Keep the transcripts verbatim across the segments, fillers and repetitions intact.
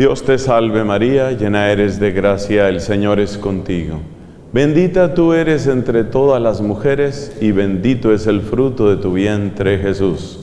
Dios te salve María, llena eres de gracia, el Señor es contigo. Bendita tú eres entre todas las mujeres y bendito es el fruto de tu vientre, Jesús.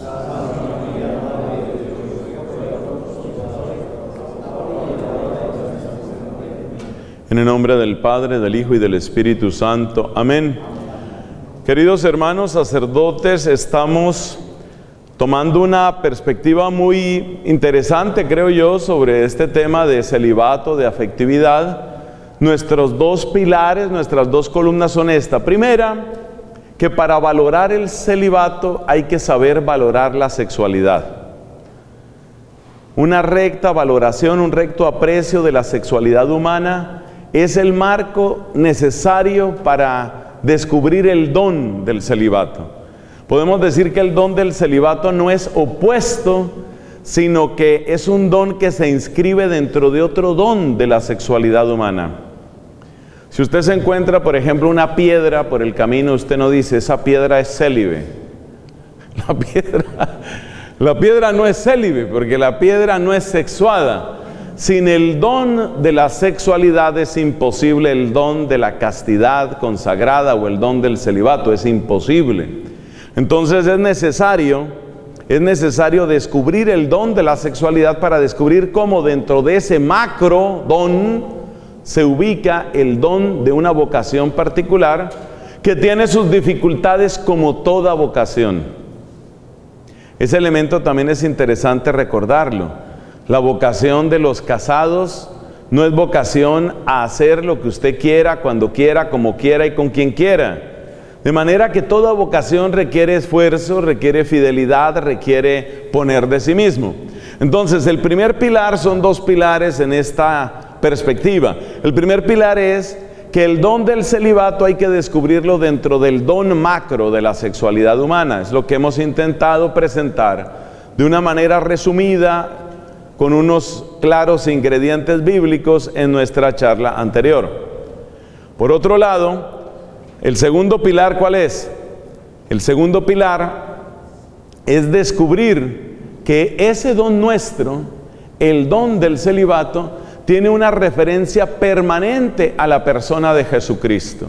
En el nombre del Padre, del Hijo y del Espíritu Santo. Amén. Queridos hermanos sacerdotes, estamos tomando una perspectiva muy interesante, creo yo, sobre este tema de celibato, de afectividad. Nuestros dos pilares, nuestras dos columnas son esta. Primera, que para valorar el celibato hay que saber valorar la sexualidad. Una recta valoración, un recto aprecio de la sexualidad humana es el marco necesario para descubrir el don del celibato. Podemos decir que el don del celibato no es opuesto, sino que es un don que se inscribe dentro de otro don de la sexualidad humana. Si usted se encuentra, por ejemplo, una piedra por el camino, usted no dice, esa piedra es célibe. La piedra, la piedra no es célibe, porque la piedra no es sexuada. Sin el don de la sexualidad es imposible el don de la castidad consagrada o el don del celibato, es imposible. Entonces es necesario, es necesario descubrir el don de la sexualidad para descubrir cómo dentro de ese macro don se ubica el don de una vocación particular que tiene sus dificultades como toda vocación. Ese elemento también es interesante recordarlo. La vocación de los casados no es vocación a hacer lo que usted quiera, cuando quiera, como quiera y con quien quiera. De manera que toda vocación requiere esfuerzo, requiere fidelidad, requiere poner de sí mismo. Entonces, el primer pilar, son dos pilares en esta perspectiva. El primer pilar es que el don del celibato hay que descubrirlo dentro del don macro de la sexualidad humana. Es lo que hemos intentado presentar de una manera resumida, con unos claros ingredientes bíblicos en nuestra charla anterior. Por otro lado, el segundo pilar, ¿cuál es? El segundo pilar es descubrir que ese don nuestro, el don del celibato, tiene una referencia permanente a la persona de Jesucristo.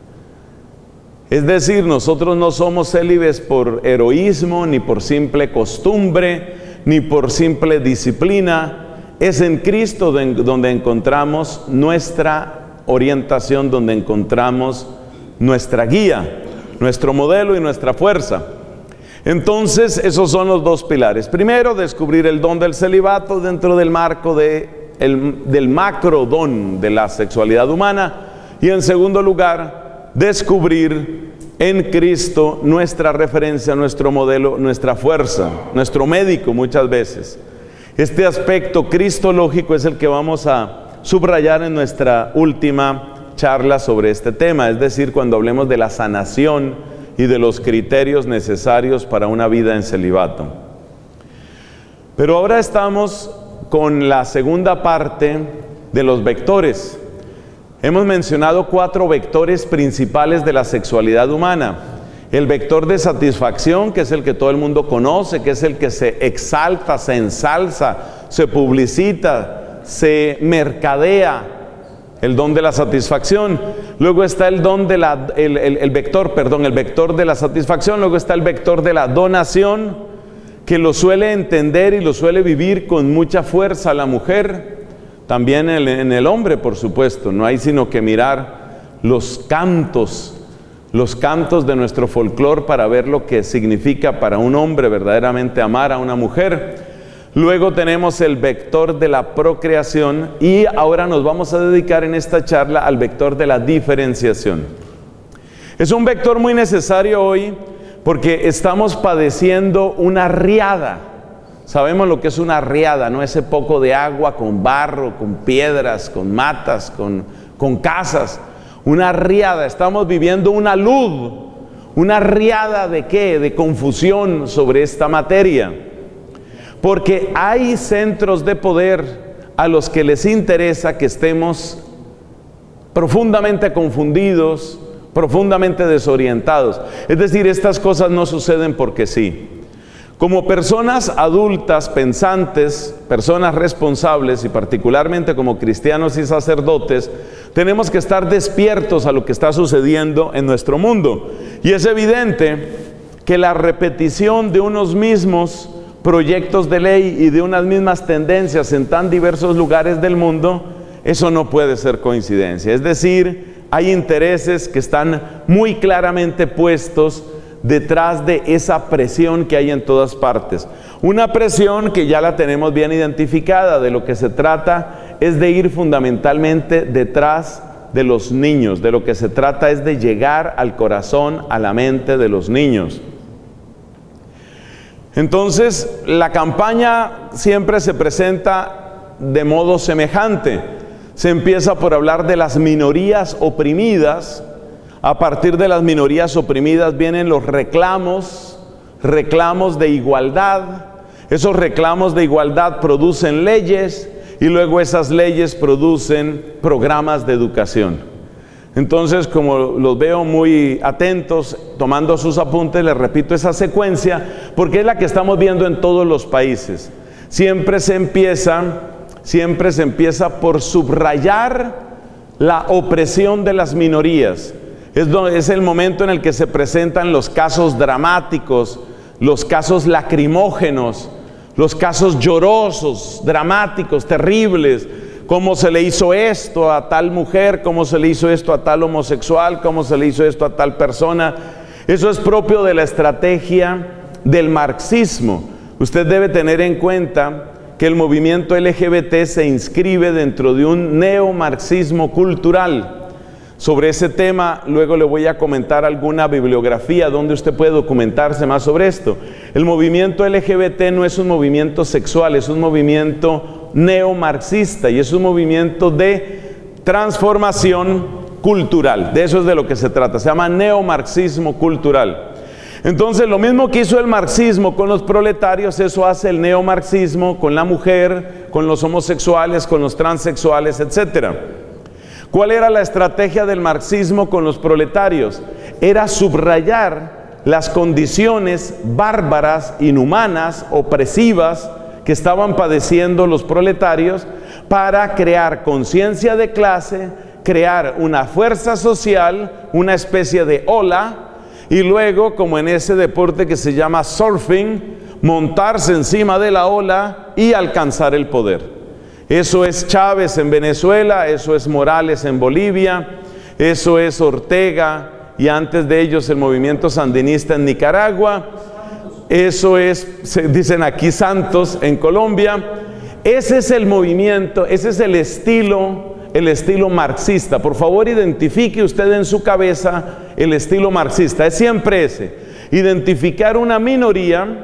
Es decir, nosotros no somos célibes por heroísmo, ni por simple costumbre, ni por simple disciplina. Es en Cristo donde encontramos nuestra orientación, donde encontramos nuestra guía, nuestro modelo y nuestra fuerza. Entonces, esos son los dos pilares. Primero, descubrir el don del celibato dentro del marco de el, del macro don de la sexualidad humana. Y en segundo lugar, descubrir en Cristo nuestra referencia, nuestro modelo, nuestra fuerza, nuestro médico muchas veces. Este aspecto cristológico es el que vamos a subrayar en nuestra última charla sobre este tema, es decir, cuando hablemos de la sanación y de los criterios necesarios para una vida en celibato. Pero ahora estamos con la segunda parte de los vectores. Hemos mencionado cuatro vectores principales de la sexualidad humana. El vector de satisfacción, que es el que todo el mundo conoce, que es el que se exalta, se ensalza, se publicita, se mercadea, el don de la satisfacción. Luego está el don de la, el, el, el vector, perdón, el vector de la satisfacción. Luego está el vector de la donación, que lo suele entender y lo suele vivir con mucha fuerza la mujer. También en el, en el hombre, por supuesto. No hay sino que mirar los cantos, los cantos de nuestro folclore para ver lo que significa para un hombre verdaderamente amar a una mujer. Luego tenemos el vector de la procreación y ahora nos vamos a dedicar en esta charla al vector de la diferenciación. Es un vector muy necesario hoy porque estamos padeciendo una riada. Sabemos lo que es una riada, ¿no? Ese poco de agua con barro, con piedras, con matas, con, con casas. Una riada, estamos viviendo una luz. ¿Una riada de qué? De confusión sobre esta materia. Porque hay centros de poder a los que les interesa que estemos profundamente confundidos, profundamente desorientados. Es decir, estas cosas no suceden porque sí. Como personas adultas, pensantes, personas responsables y particularmente como cristianos y sacerdotes, tenemos que estar despiertos a lo que está sucediendo en nuestro mundo. Y es evidente que la repetición de unos mismos proyectos de ley y de unas mismas tendencias en tan diversos lugares del mundo, eso no puede ser coincidencia. Es decir, hay intereses que están muy claramente puestos detrás de esa presión que hay en todas partes. Una presión que ya la tenemos bien identificada. De lo que se trata es de ir fundamentalmente detrás de los niños. De lo que se trata es de llegar al corazón, a la mente de los niños. Entonces, la campaña siempre se presenta de modo semejante. Se empieza por hablar de las minorías oprimidas. A partir de las minorías oprimidas vienen los reclamos, reclamos de igualdad. Esos reclamos de igualdad producen leyes y luego esas leyes producen programas de educación. Entonces, como los veo muy atentos, tomando sus apuntes, les repito esa secuencia, porque es la que estamos viendo en todos los países. Siempre se empieza, siempre se empieza por subrayar la opresión de las minorías. Es, es el momento en el que se presentan los casos dramáticos, los casos lacrimógenos, los casos llorosos, dramáticos, terribles. Cómo se le hizo esto a tal mujer, cómo se le hizo esto a tal homosexual, cómo se le hizo esto a tal persona. Eso es propio de la estrategia del marxismo. Usted debe tener en cuenta que el movimiento L G B T se inscribe dentro de un neomarxismo cultural. Sobre ese tema, luego le voy a comentar alguna bibliografía donde usted puede documentarse más sobre esto. El movimiento L G B T no es un movimiento sexual, es un movimiento neomarxista y es un movimiento de transformación cultural. De eso es de lo que se trata, se llama neomarxismo cultural. Entonces, lo mismo que hizo el marxismo con los proletarios, eso hace el neomarxismo con la mujer, con los homosexuales, con los transexuales, etcétera. ¿Cuál era la estrategia del marxismo con los proletarios? Era subrayar las condiciones bárbaras, inhumanas, opresivas que estaban padeciendo los proletarios para crear conciencia de clase, crear una fuerza social, una especie de ola, y luego, como en ese deporte que se llama surfing, montarse encima de la ola y alcanzar el poder. Eso es Chávez en Venezuela, eso es Morales en Bolivia, eso es Ortega y antes de ellos el movimiento sandinista en Nicaragua, eso es, se dicen aquí, Santos en Colombia. Ese es el movimiento, ese es el estilo, el estilo marxista. Por favor, identifique usted en su cabeza el estilo marxista, es siempre ese: identificar una minoría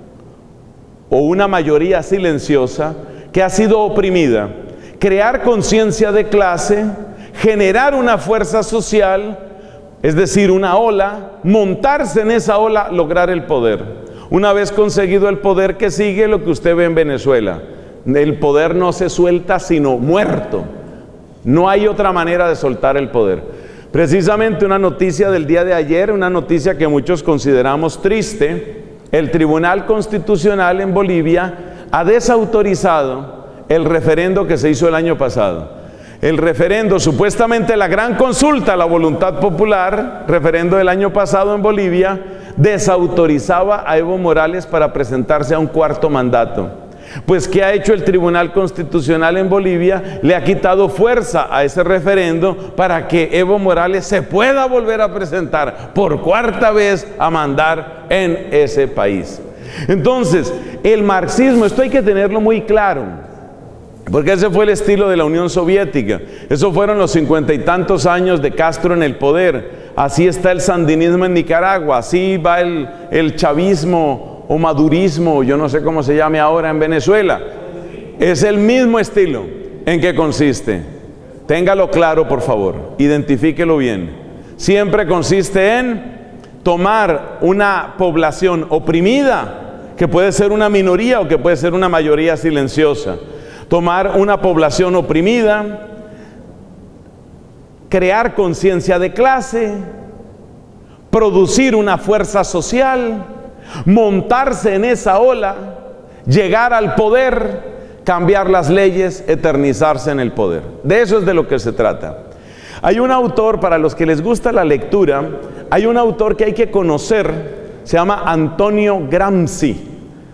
o una mayoría silenciosa que ha sido oprimida, crear conciencia de clase, generar una fuerza social, es decir, una ola, montarse en esa ola, lograr el poder. Una vez conseguido el poder, que sigue lo que usted ve en Venezuela. El poder no se suelta sino muerto. No hay otra manera de soltar el poder. Precisamente una noticia del día de ayer, una noticia que muchos consideramos triste: el Tribunal Constitucional en Bolivia ha desautorizado el referendo que se hizo el año pasado. El referendo, supuestamente la gran consulta, la voluntad popular, referendo del año pasado en Bolivia, desautorizaba a Evo Morales para presentarse a un cuarto mandato. Pues, ¿qué ha hecho el Tribunal Constitucional en Bolivia? Le ha quitado fuerza a ese referendo para que Evo Morales se pueda volver a presentar por cuarta vez a mandar en ese país. Entonces, el marxismo, esto hay que tenerlo muy claro, porque ese fue el estilo de la Unión Soviética. Eso fueron los cincuenta y tantos años de Castro en el poder. Así está el sandinismo en Nicaragua, así va el, el chavismo o madurismo, yo no sé cómo se llame ahora, en Venezuela. Es el mismo estilo. ¿En qué consiste? Téngalo claro, por favor, identifíquelo bien. Siempre consiste en tomar una población oprimida, que puede ser una minoría o que puede ser una mayoría silenciosa. Tomar una población oprimida, crear conciencia de clase, producir una fuerza social, montarse en esa ola, llegar al poder, cambiar las leyes, eternizarse en el poder. De eso es de lo que se trata. Hay un autor, para los que les gusta la lectura, hay un autor que hay que conocer, se llama Antonio Gramsci.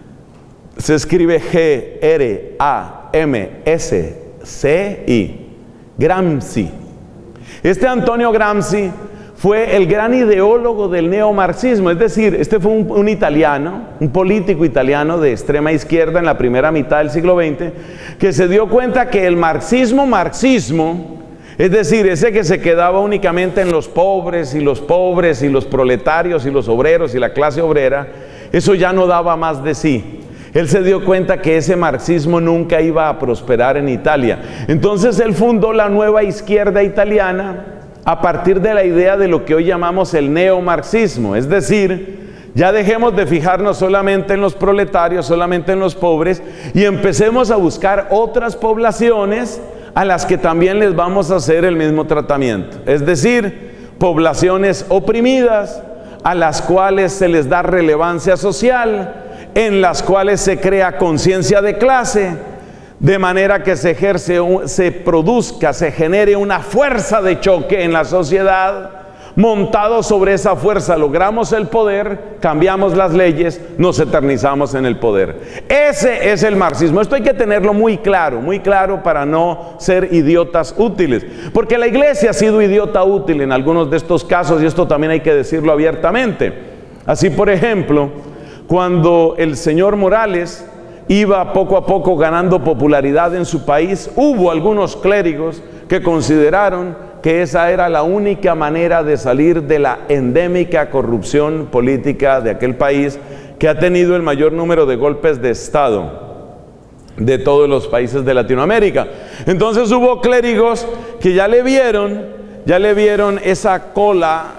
Se escribe G R A M S C I. Gramsci. Este Antonio Gramsci fue el gran ideólogo del neomarxismo, es decir, este fue un, un italiano, un político italiano de extrema izquierda en la primera mitad del siglo veinte, que se dio cuenta que el marxismo, marxismo, es decir, ese que se quedaba únicamente en los pobres y los pobres y los proletarios y los obreros y la clase obrera, eso ya no daba más de sí. Él se dio cuenta que ese marxismo nunca iba a prosperar en Italia. Entonces él fundó la nueva izquierda italiana a partir de la idea de lo que hoy llamamos el neomarxismo. Es decir, ya dejemos de fijarnos solamente en los proletarios, solamente en los pobres, y empecemos a buscar otras poblaciones a las que también les vamos a hacer el mismo tratamiento. Es decir, poblaciones oprimidas, a las cuales se les da relevancia social, en las cuales se crea conciencia de clase, de manera que se ejerce, se produzca, se genere una fuerza de choque en la sociedad. Montado sobre esa fuerza logramos el poder, cambiamos las leyes, nos eternizamos en el poder. Ese es el marxismo. Esto hay que tenerlo muy claro, muy claro para no ser idiotas útiles. Porque la iglesia ha sido idiota útil en algunos de estos casos, y esto también hay que decirlo abiertamente. Así, por ejemplo, cuando el señor Morales iba poco a poco ganando popularidad en su país, hubo algunos clérigos que consideraron que esa era la única manera de salir de la endémica corrupción política de aquel país, que ha tenido el mayor número de golpes de Estado de todos los países de Latinoamérica. Entonces hubo clérigos que ya le vieron, ya le vieron esa cola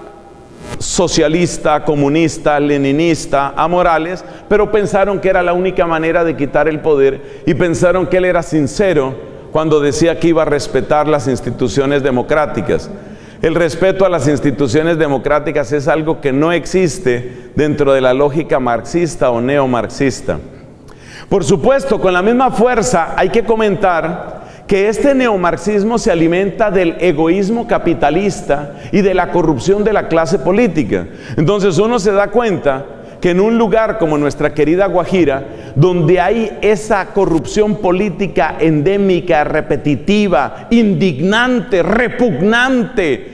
socialista, comunista, leninista a Morales, pero pensaron que era la única manera de quitar el poder, y pensaron que él era sincero cuando decía que iba a respetar las instituciones democráticas. El respeto a las instituciones democráticas es algo que no existe dentro de la lógica marxista o neomarxista. Por supuesto, con la misma fuerza hay que comentar que este neomarxismo se alimenta del egoísmo capitalista y de la corrupción de la clase política. Entonces uno se da cuenta que en un lugar como nuestra querida Guajira, donde hay esa corrupción política endémica, repetitiva, indignante, repugnante,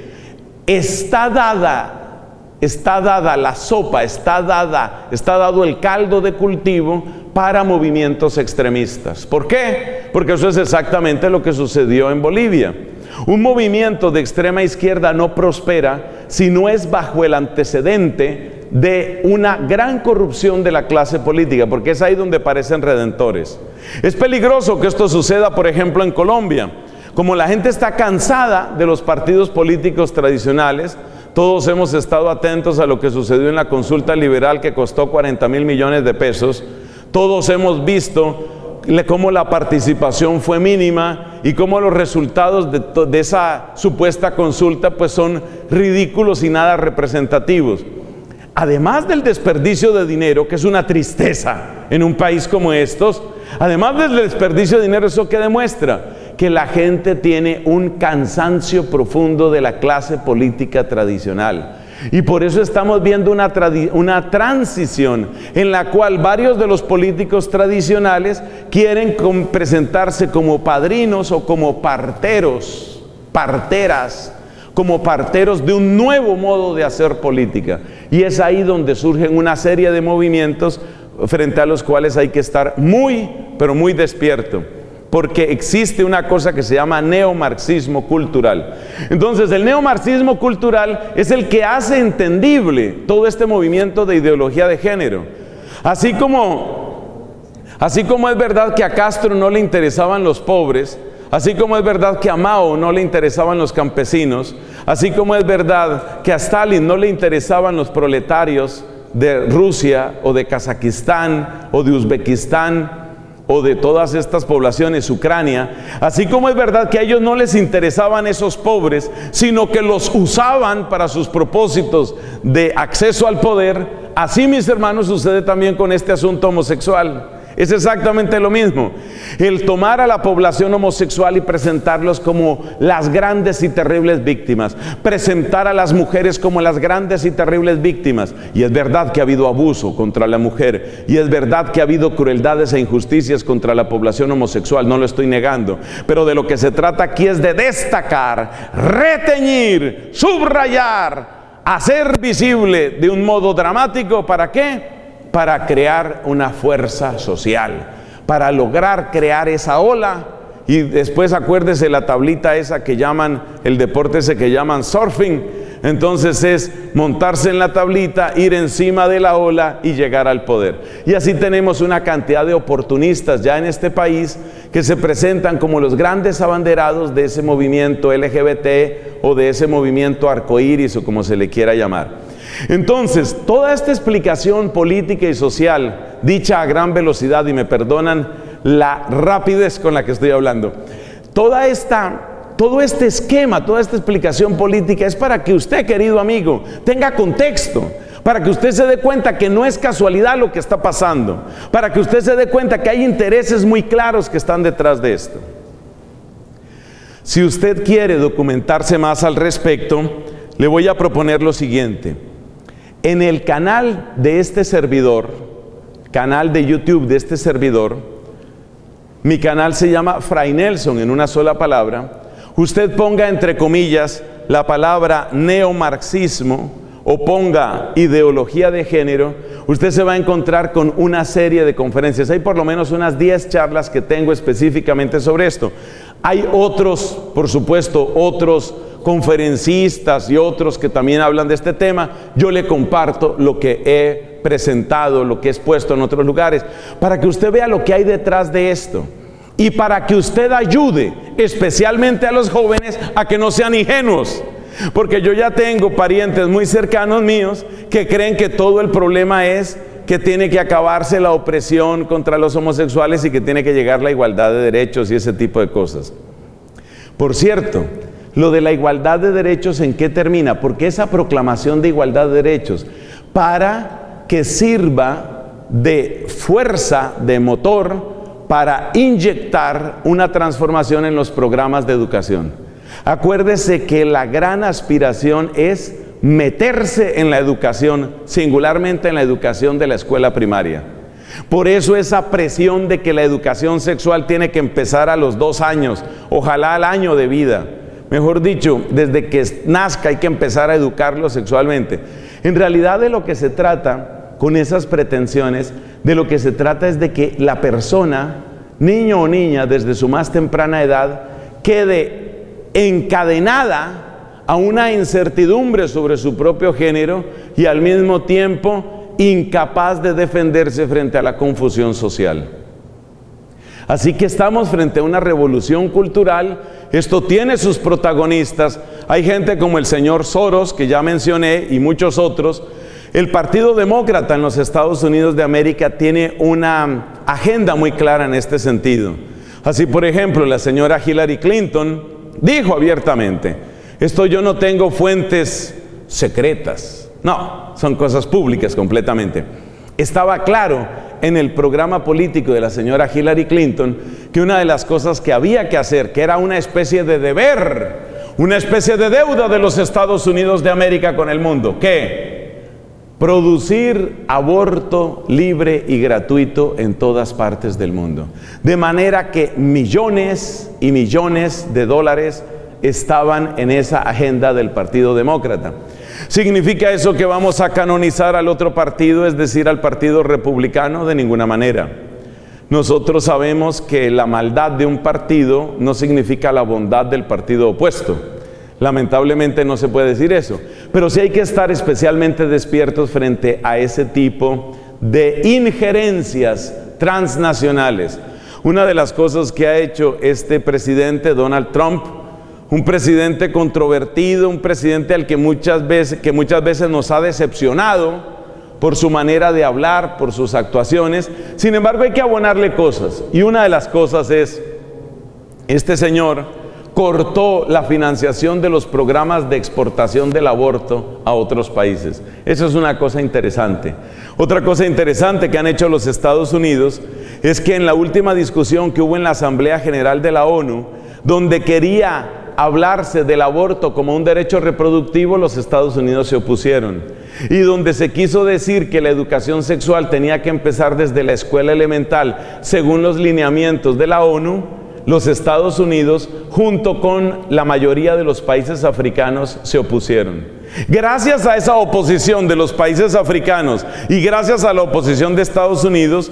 está dada, está dada la sopa, está dada, está dado el caldo de cultivo para movimientos extremistas. ¿Por qué? Porque eso es exactamente lo que sucedió en Bolivia. Un movimiento de extrema izquierda no prospera si no es bajo el antecedente de una gran corrupción de la clase política, porque es ahí donde parecen redentores. Es peligroso que esto suceda, por ejemplo, en Colombia. Como la gente está cansada de los partidos políticos tradicionales, todos hemos estado atentos a lo que sucedió en la consulta liberal, que costó cuarenta mil millones de pesos. Todos hemos visto cómo la participación fue mínima y cómo los resultados de, de esa supuesta consulta pues son ridículos y nada representativos. Además del desperdicio de dinero, que es una tristeza en un país como estos, además del desperdicio de dinero, ¿eso qué demuestra? Que la gente tiene un cansancio profundo de la clase política tradicional. Y por eso estamos viendo una, una transición en la cual varios de los políticos tradicionales quieren presentarse como padrinos o como parteros, parteras, como parteros de un nuevo modo de hacer política. Y es ahí donde surgen una serie de movimientos frente a los cuales hay que estar muy, pero muy despierto, porque existe una cosa que se llama neomarxismo cultural. Entonces, el neomarxismo cultural es el que hace entendible todo este movimiento de ideología de género. Así como, así como es verdad que a Castro no le interesaban los pobres, así como es verdad que a Mao no le interesaban los campesinos, así como es verdad que a Stalin no le interesaban los proletarios de Rusia o de Kazajistán o de Uzbekistán o de todas estas poblaciones, Ucrania, así como es verdad que a ellos no les interesaban esos pobres, sino que los usaban para sus propósitos de acceso al poder, Así, mis hermanos, sucede también con este asunto homosexual. Es exactamente lo mismo. El tomar a la población homosexual y presentarlos como las grandes y terribles víctimas. Presentar a las mujeres como las grandes y terribles víctimas. Y es verdad que ha habido abuso contra la mujer. Y es verdad que ha habido crueldades e injusticias contra la población homosexual. No lo estoy negando. Pero de lo que se trata aquí es de destacar, reteñir, subrayar, hacer visible de un modo dramático. ¿Para qué? Para crear una fuerza social, para lograr crear esa ola. Y después acuérdese la tablita esa que llaman, el deporte ese que llaman surfing. Entonces es montarse en la tablita, ir encima de la ola y llegar al poder. Y así tenemos una cantidad de oportunistas ya en este país que se presentan como los grandes abanderados de ese movimiento L G B T o de ese movimiento arcoíris o como se le quiera llamar. Entonces, toda esta explicación política y social, dicha a gran velocidad, y me perdonan la rapidez con la que estoy hablando, toda esta, todo este esquema, toda esta explicación política es para que usted, querido amigo, tenga contexto, para que usted se dé cuenta que no es casualidad lo que está pasando, para que usted se dé cuenta que hay intereses muy claros que están detrás de esto. Si usted quiere documentarse más al respecto, le voy a proponer lo siguiente. En el canal de este servidor, canal de YouTube de este servidor, mi canal se llama Fray Nelson en una sola palabra. Usted ponga entre comillas la palabra neomarxismo o ponga ideología de género, usted se va a encontrar con una serie de conferencias. Hay por lo menos unas diez charlas que tengo específicamente sobre esto. Hay otros, por supuesto, otros conferencistas y otros que también hablan de este tema. Yo le comparto lo que he presentado, lo que he expuesto en otros lugares, para que usted vea lo que hay detrás de esto y para que usted ayude especialmente a los jóvenes a que no sean ingenuos, porque yo ya tengo parientes muy cercanos míos que creen que todo el problema es que tiene que acabarse la opresión contra los homosexuales y que tiene que llegar la igualdad de derechos y ese tipo de cosas. Por cierto, lo de la igualdad de derechos, ¿en qué termina? Porque esa proclamación de igualdad de derechos, para que sirva de fuerza, de motor, para inyectar una transformación en los programas de educación. Acuérdese que la gran aspiración es meterse en la educación, singularmente en la educación de la escuela primaria. Por eso esa presión de que la educación sexual tiene que empezar a los dos años, ojalá al año de vida. Mejor dicho, desde que nazca hay que empezar a educarlo sexualmente. En realidad de lo que se trata con esas pretensiones, de lo que se trata es de que la persona, niño o niña, desde su más temprana edad, quede encadenada a una incertidumbre sobre su propio género y al mismo tiempo incapaz de defenderse frente a la confusión social. Así que estamos frente a una revolución cultural. Esto tiene sus protagonistas. Hay gente como el señor Soros, que ya mencioné, y muchos otros. El Partido Demócrata en los Estados Unidos de América tiene una agenda muy clara en este sentido. Así, por ejemplo, la señora Hillary Clinton dijo abiertamente: esto yo no tengo fuentes secretas. No, son cosas públicas completamente. Estaba claro en el programa político de la señora Hillary Clinton que una de las cosas que había que hacer, que era una especie de deber, una especie de deuda de los Estados Unidos de América con el mundo, ¿qué? Producir aborto libre y gratuito en todas partes del mundo. De manera que millones y millones de dólares estaban en esa agenda del Partido Demócrata. ¿Significa eso que vamos a canonizar al otro partido, es decir, al Partido Republicano? De ninguna manera. Nosotros sabemos que la maldad de un partido no significa la bondad del partido opuesto. Lamentablemente no se puede decir eso. Pero sí hay que estar especialmente despiertos frente a ese tipo de injerencias transnacionales. Una de las cosas que ha hecho este presidente Donald Trump, un presidente controvertido, un presidente al que muchas veces, que muchas veces nos ha decepcionado por su manera de hablar, por sus actuaciones. Sin embargo, hay que abonarle cosas. Y una de las cosas es, este señor cortó la financiación de los programas de exportación del aborto a otros países. Eso es una cosa interesante. Otra cosa interesante que han hecho los Estados Unidos es que en la última discusión que hubo en la Asamblea General de la ONU, donde quería hablarse del aborto como un derecho reproductivo, los Estados Unidos se opusieron. Y donde se quiso decir que la educación sexual tenía que empezar desde la escuela elemental, según los lineamientos de la ONU, los Estados Unidos, junto con la mayoría de los países africanos, se opusieron. Gracias a esa oposición de los países africanos y gracias a la oposición de Estados Unidos,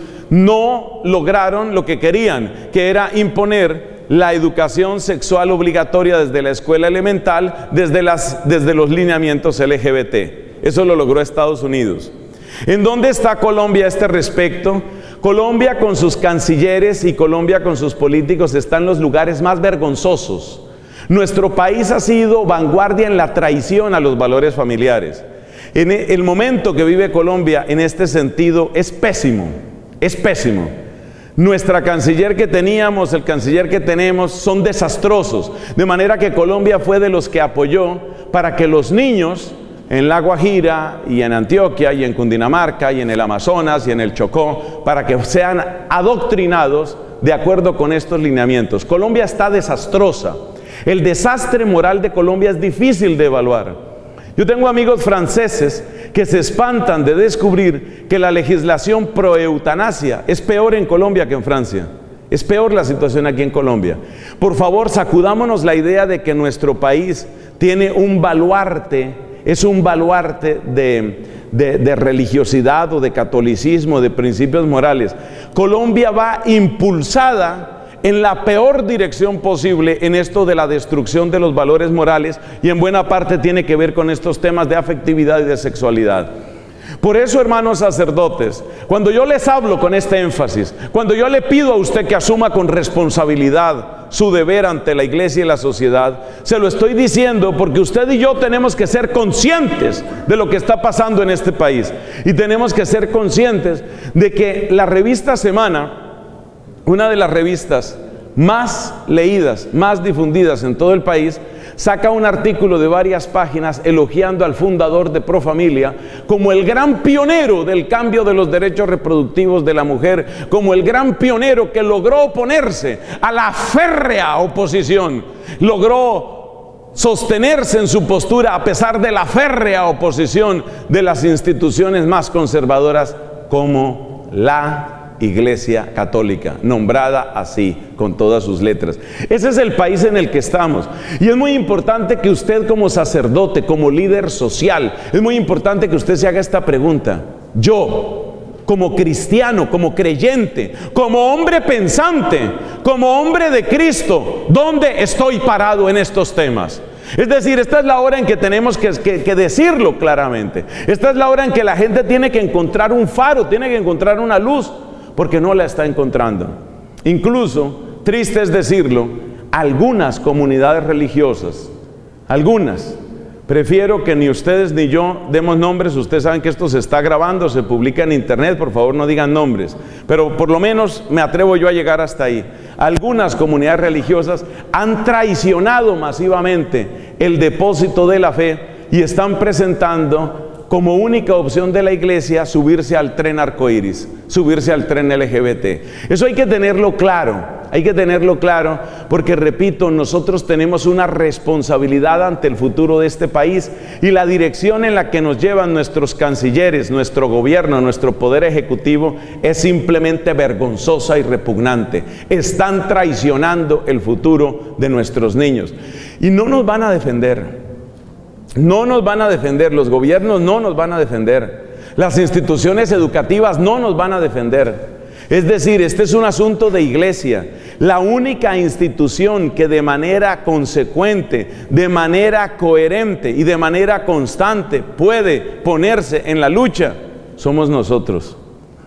no lograron lo que querían, que era imponer la educación sexual obligatoria desde la escuela elemental, desde, las, desde los lineamientos L G B T. Eso lo logró Estados Unidos. ¿En dónde está Colombia a este respecto? Colombia con sus cancilleres y Colombia con sus políticos está en los lugares más vergonzosos. Nuestro país ha sido vanguardia en la traición a los valores familiares. En el momento que vive Colombia en este sentido es pésimo, es pésimo. Nuestra canciller que teníamos, el canciller que tenemos, son desastrosos. De manera que Colombia fue de los que apoyó para que los niños en La Guajira y en Antioquia y en Cundinamarca y en el Amazonas y en el Chocó, para que sean adoctrinados de acuerdo con estos lineamientos. Colombia está desastrosa. El desastre moral de Colombia es difícil de evaluar. Yo tengo amigos franceses que se espantan de descubrir que la legislación pro eutanasia es peor en Colombia que en Francia. Es peor la situación aquí en Colombia. Por favor, sacudámonos la idea de que nuestro país tiene un baluarte, es un baluarte de, de, de religiosidad o de catolicismo, de principios morales. Colombia va impulsada en la peor dirección posible en esto de la destrucción de los valores morales y en buena parte tiene que ver con estos temas de afectividad y de sexualidad. Por eso, hermanos sacerdotes, cuando yo les hablo con este énfasis, cuando yo le pido a usted que asuma con responsabilidad su deber ante la iglesia y la sociedad, se lo estoy diciendo porque usted y yo tenemos que ser conscientes de lo que está pasando en este país y tenemos que ser conscientes de que la revista Semana, una de las revistas más leídas, más difundidas en todo el país, saca un artículo de varias páginas elogiando al fundador de Profamilia como el gran pionero del cambio de los derechos reproductivos de la mujer, como el gran pionero que logró oponerse a la férrea oposición, logró sostenerse en su postura a pesar de la férrea oposición de las instituciones más conservadoras como la Iglesia Católica, nombrada así, con todas sus letras. Ese es el país en el que estamos. Y es muy importante que usted como sacerdote, como líder social, es muy importante que usted se haga esta pregunta. Yo, como cristiano, como creyente, como hombre pensante, como hombre de Cristo, ¿dónde estoy parado en estos temas? Es decir, esta es la hora en que tenemos que, que, que decirlo claramente. Esta es la hora en que la gente tiene que encontrar un faro, tiene que encontrar una luz, porque no la está encontrando. Incluso, triste es decirlo, algunas comunidades religiosas, algunas, prefiero que ni ustedes ni yo demos nombres. Ustedes saben que esto se está grabando, se publica en internet, por favor no digan nombres, pero por lo menos me atrevo yo a llegar hasta ahí. Algunas comunidades religiosas han traicionado masivamente el depósito de la fe y están presentando como única opción de la iglesia subirse al tren arcoíris, subirse al tren L G B T. Eso hay que tenerlo claro, hay que tenerlo claro, porque repito, nosotros tenemos una responsabilidad ante el futuro de este país y la dirección en la que nos llevan nuestros cancilleres, nuestro gobierno, nuestro poder ejecutivo es simplemente vergonzosa y repugnante. Están traicionando el futuro de nuestros niños y no nos van a defender. No nos van a defender, los gobiernos no nos van a defender, las instituciones educativas no nos van a defender. Es decir, este es un asunto de iglesia. La única institución que de manera consecuente, de manera coherente y de manera constante puede ponerse en la lucha, somos nosotros.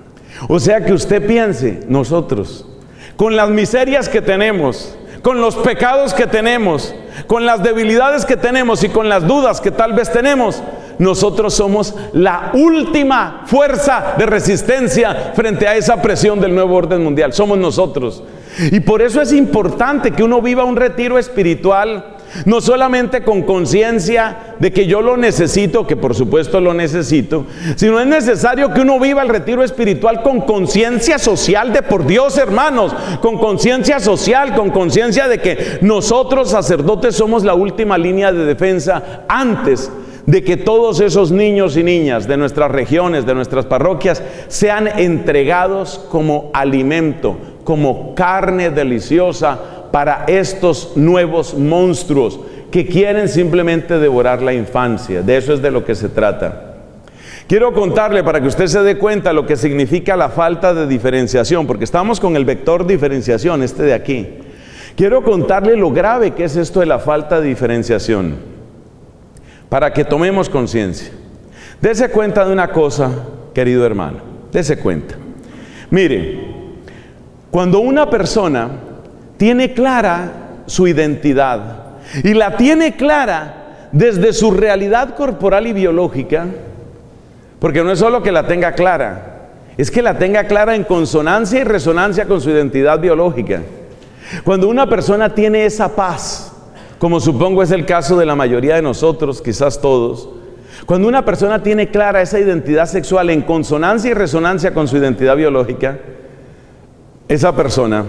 O sea que usted piense, nosotros, con las miserias que tenemos, con los pecados que tenemos, con las debilidades que tenemos y con las dudas que tal vez tenemos, nosotros somos la última fuerza de resistencia frente a esa presión del nuevo orden mundial. Somos nosotros. Y por eso es importante que uno viva un retiro espiritual, no solamente con conciencia de que yo lo necesito, que por supuesto lo necesito, sino es necesario que uno viva el retiro espiritual con conciencia social de por Dios, hermanos, con conciencia social, con conciencia de que nosotros sacerdotes somos la última línea de defensa antes de que todos esos niños y niñas de nuestras regiones, de nuestras parroquias, sean entregados como alimento, como carne deliciosa para estos nuevos monstruos que quieren simplemente devorar la infancia. De eso es de lo que se trata. Quiero contarle para que usted se dé cuenta lo que significa la falta de diferenciación, porque estamos con el vector diferenciación, este de aquí. Quiero contarle lo grave que es esto de la falta de diferenciación, para que tomemos conciencia. Dese cuenta de una cosa, querido hermano, dese cuenta. Mire, cuando una persona tiene clara su identidad y la tiene clara desde su realidad corporal y biológica, porque no es solo que la tenga clara, es que la tenga clara en consonancia y resonancia con su identidad biológica. Cuando una persona tiene esa paz, como supongo es el caso de la mayoría de nosotros, quizás todos, cuando una persona tiene clara esa identidad sexual en consonancia y resonancia con su identidad biológica, esa persona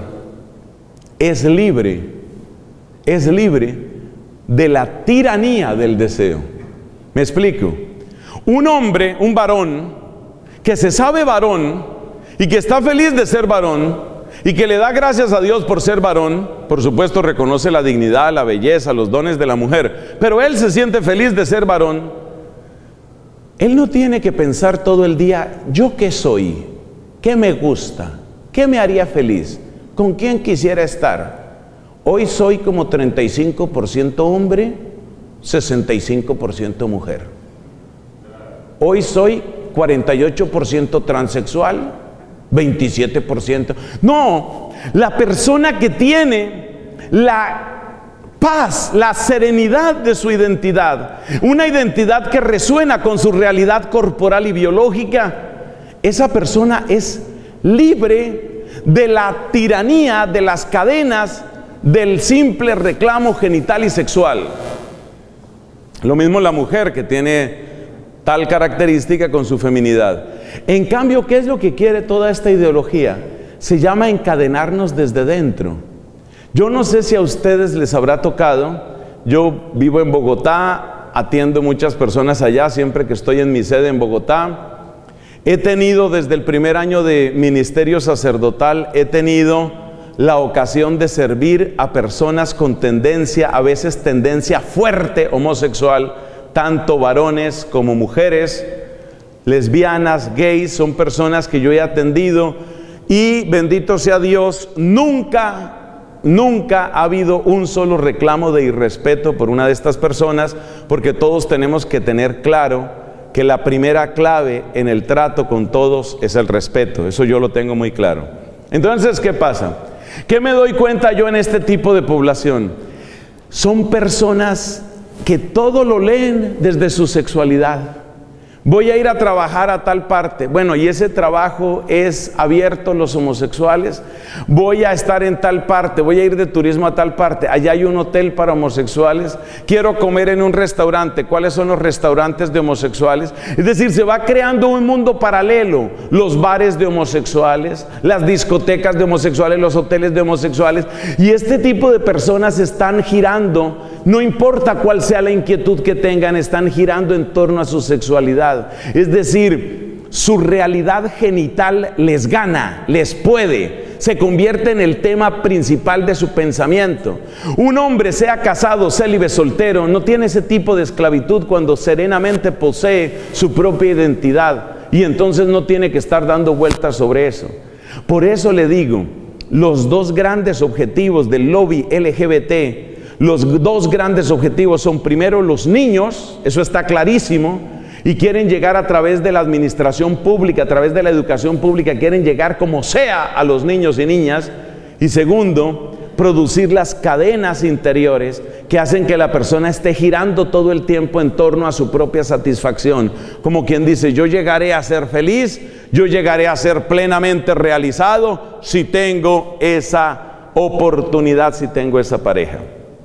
es libre, es libre de la tiranía del deseo. ¿Me explico? Un hombre, un varón, que se sabe varón y que está feliz de ser varón y que le da gracias a Dios por ser varón, por supuesto reconoce la dignidad, la belleza, los dones de la mujer, pero él se siente feliz de ser varón. Él no tiene que pensar todo el día, ¿yo qué soy? ¿Qué me gusta? ¿Qué me haría feliz? ¿Con quién quisiera estar? Hoy soy como treinta y cinco por ciento hombre, sesenta y cinco por ciento mujer. Hoy soy cuarenta y ocho por ciento transexual, veintisiete por ciento. No, la persona que tiene la paz, la serenidad de su identidad, una identidad que resuena con su realidad corporal y biológica, esa persona es libre de la tiranía, de las cadenas del simple reclamo genital y sexual. Lo mismo la mujer, que tiene tal característica con su feminidad. En cambio, ¿qué es lo que quiere toda esta ideología? Se llama encadenarnos desde dentro. Yo no sé si a ustedes les habrá tocado. Yo vivo en Bogotá, atiendo muchas personas allá siempre que estoy en mi sede en Bogotá. He tenido desde el primer año de ministerio sacerdotal, he tenido la ocasión de servir a personas con tendencia, a veces tendencia fuerte homosexual, tanto varones como mujeres, lesbianas, gays, son personas que yo he atendido y bendito sea Dios, nunca, nunca ha habido un solo reclamo de irrespeto por una de estas personas, porque todos tenemos que tener claro que la primera clave en el trato con todos es el respeto. Eso yo lo tengo muy claro. Entonces, ¿qué pasa? ¿Qué me doy cuenta yo en este tipo de población? Son personas que todo lo leen desde su sexualidad. Voy a ir a trabajar a tal parte. Bueno, y ese trabajo es abierto a los homosexuales. Voy a estar en tal parte, voy a ir de turismo a tal parte. Allá hay un hotel para homosexuales. Quiero comer en un restaurante. ¿Cuáles son los restaurantes de homosexuales? Es decir, se va creando un mundo paralelo. Los bares de homosexuales, las discotecas de homosexuales, los hoteles de homosexuales. Y este tipo de personas están girando, no importa cuál sea la inquietud que tengan, están girando en torno a su sexualidad. Es decir, su realidad genital les gana, les puede, se convierte en el tema principal de su pensamiento. Un hombre, sea casado, célibe, soltero, no tiene ese tipo de esclavitud cuando serenamente posee su propia identidad y entonces no tiene que estar dando vueltas sobre eso. Por eso le digo, los dos grandes objetivos del lobby L G B T, los dos grandes objetivos son primero los niños, eso está clarísimo, y quieren llegar a través de la administración pública, a través de la educación pública, quieren llegar como sea a los niños y niñas. Y segundo, producir las cadenas interiores que hacen que la persona esté girando todo el tiempo en torno a su propia satisfacción. Como quien dice, yo llegaré a ser feliz, yo llegaré a ser plenamente realizado si tengo esa oportunidad si tengo esa pareja.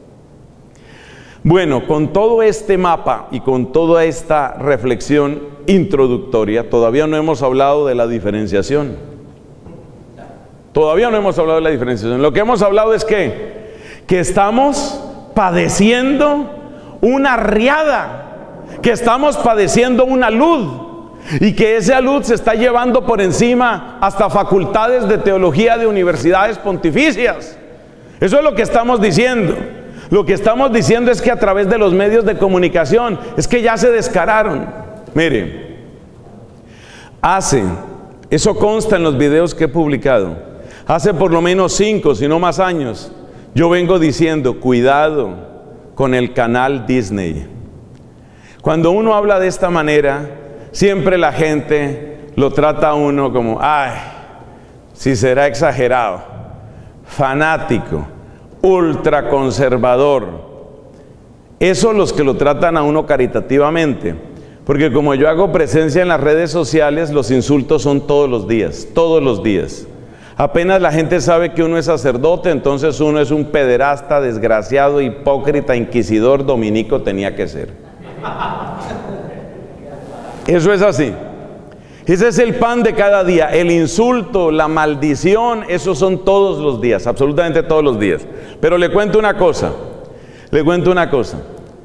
Bueno, con todo este mapa y con toda esta reflexión introductoria, todavía no hemos hablado de la diferenciación. Todavía no hemos hablado de la diferenciación. Lo que hemos hablado es que, que estamos padeciendo una riada, que estamos padeciendo una luz, y que esa luz se está llevando por encima hasta facultades de teología de universidades pontificias. Eso es lo que estamos diciendo. Lo que estamos diciendo es que a través de los medios de comunicación, es que ya se descararon. Mire, hace, eso consta en los videos que he publicado, hace por lo menos cinco, si no más años, yo vengo diciendo, cuidado con el canal Disney. Cuando uno habla de esta manera, siempre la gente lo trata a uno como, ay, si será exagerado, fanático, ultraconservador. Eso los que lo tratan a uno caritativamente, porque como yo hago presencia en las redes sociales, los insultos son todos los días, todos los días. Apenas la gente sabe que uno es sacerdote, entonces uno es un pederasta, desgraciado, hipócrita, inquisidor, dominico tenía que ser. Eso es así. Ese es el pan de cada día. El insulto, la maldición, esos son todos los días, absolutamente todos los días. Pero le cuento una cosa, le cuento una cosa.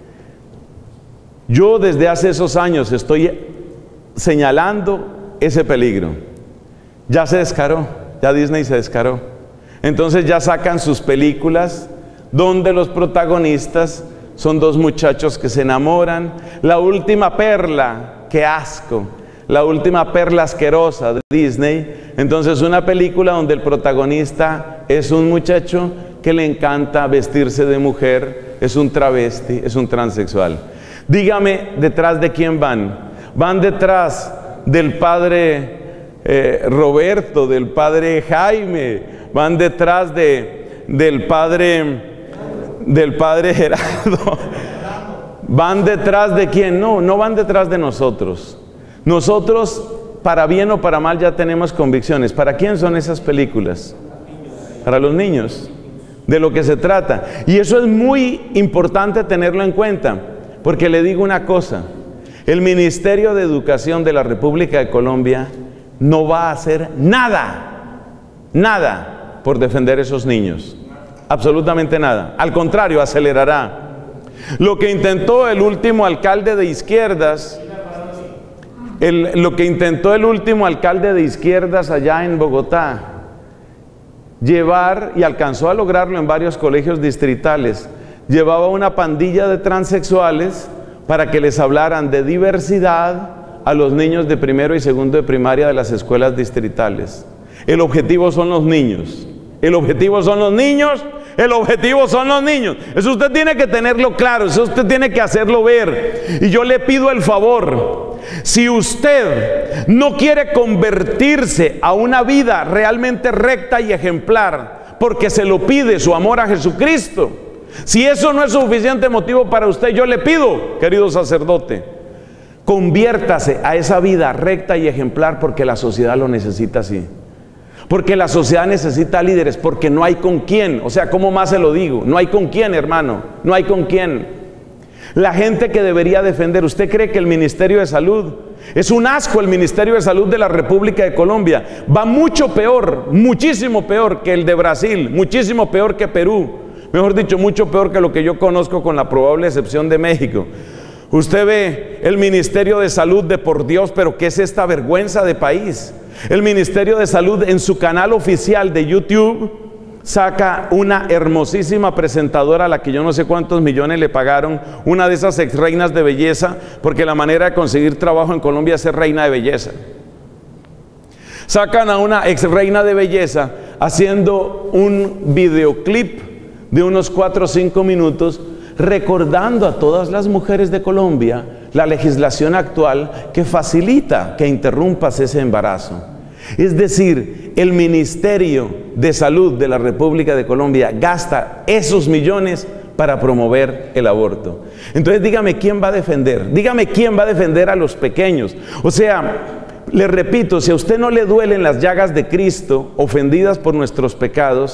Yo desde hace esos años estoy señalando ese peligro. Ya se descaró, ya Disney se descaró. Entonces ya sacan sus películas donde los protagonistas son dos muchachos que se enamoran. La última perla, qué asco. La última perla asquerosa de Disney. Entonces una película donde el protagonista es un muchacho que le encanta vestirse de mujer, es un travesti, es un transexual. Dígame, ¿detrás de quién van? Van detrás del padre eh, Roberto, del padre Jaime, van detrás de, del padre, del padre Gerardo. ¿Van detrás de quién? No, no van detrás de nosotros. Nosotros, para bien o para mal, ya tenemos convicciones. ¿Para quién son esas películas? Para los niños. De lo que se trata. Y eso es muy importante tenerlo en cuenta, porque le digo una cosa. El Ministerio de Educación de la República de Colombia no va a hacer nada, nada por defender a esos niños. Absolutamente nada. Al contrario, acelerará. Lo que intentó el último alcalde de izquierdas, el, lo que intentó el último alcalde de izquierdas allá en Bogotá, llevar, y alcanzó a lograrlo en varios colegios distritales, llevaba una pandilla de transexuales para que les hablaran de diversidad a los niños de primero y segundo de primaria de las escuelas distritales. El objetivo son los niños. El objetivo son los niños. El objetivo son los niños. Eso usted tiene que tenerlo claro, eso usted tiene que hacerlo ver. Y yo le pido el favor, si usted no quiere convertirse a una vida realmente recta y ejemplar, porque se lo pide su amor a Jesucristo, si eso no es suficiente motivo para usted, yo le pido, querido sacerdote, conviértase a esa vida recta y ejemplar, porque la sociedad lo necesita así. Porque la sociedad necesita líderes, porque no hay con quién. O sea, ¿cómo más se lo digo? No hay con quién, hermano, no hay con quién. La gente que debería defender, ¿usted cree que el Ministerio de Salud es un asco? El Ministerio de Salud de la República de Colombia va mucho peor, muchísimo peor que el de Brasil, muchísimo peor que Perú, mejor dicho, mucho peor que lo que yo conozco, con la probable excepción de México. Usted ve el Ministerio de Salud de por Dios, pero ¿qué es esta vergüenza de país? El Ministerio de Salud en su canal oficial de YouTube saca una hermosísima presentadora a la que yo no sé cuántos millones le pagaron, una de esas ex reinas de belleza, porque la manera de conseguir trabajo en Colombia es ser reina de belleza. Sacan a una ex reina de belleza haciendo un videoclip de unos cuatro o cinco minutos, recordando a todas las mujeres de Colombia la legislación actual que facilita que interrumpas ese embarazo. Es decir, el Ministerio de Salud de la República de Colombia gasta esos millones para promover el aborto. Entonces dígame quién va a defender, dígame quién va a defender a los pequeños. O sea, le repito, si a usted no le duelen las llagas de Cristo ofendidas por nuestros pecados,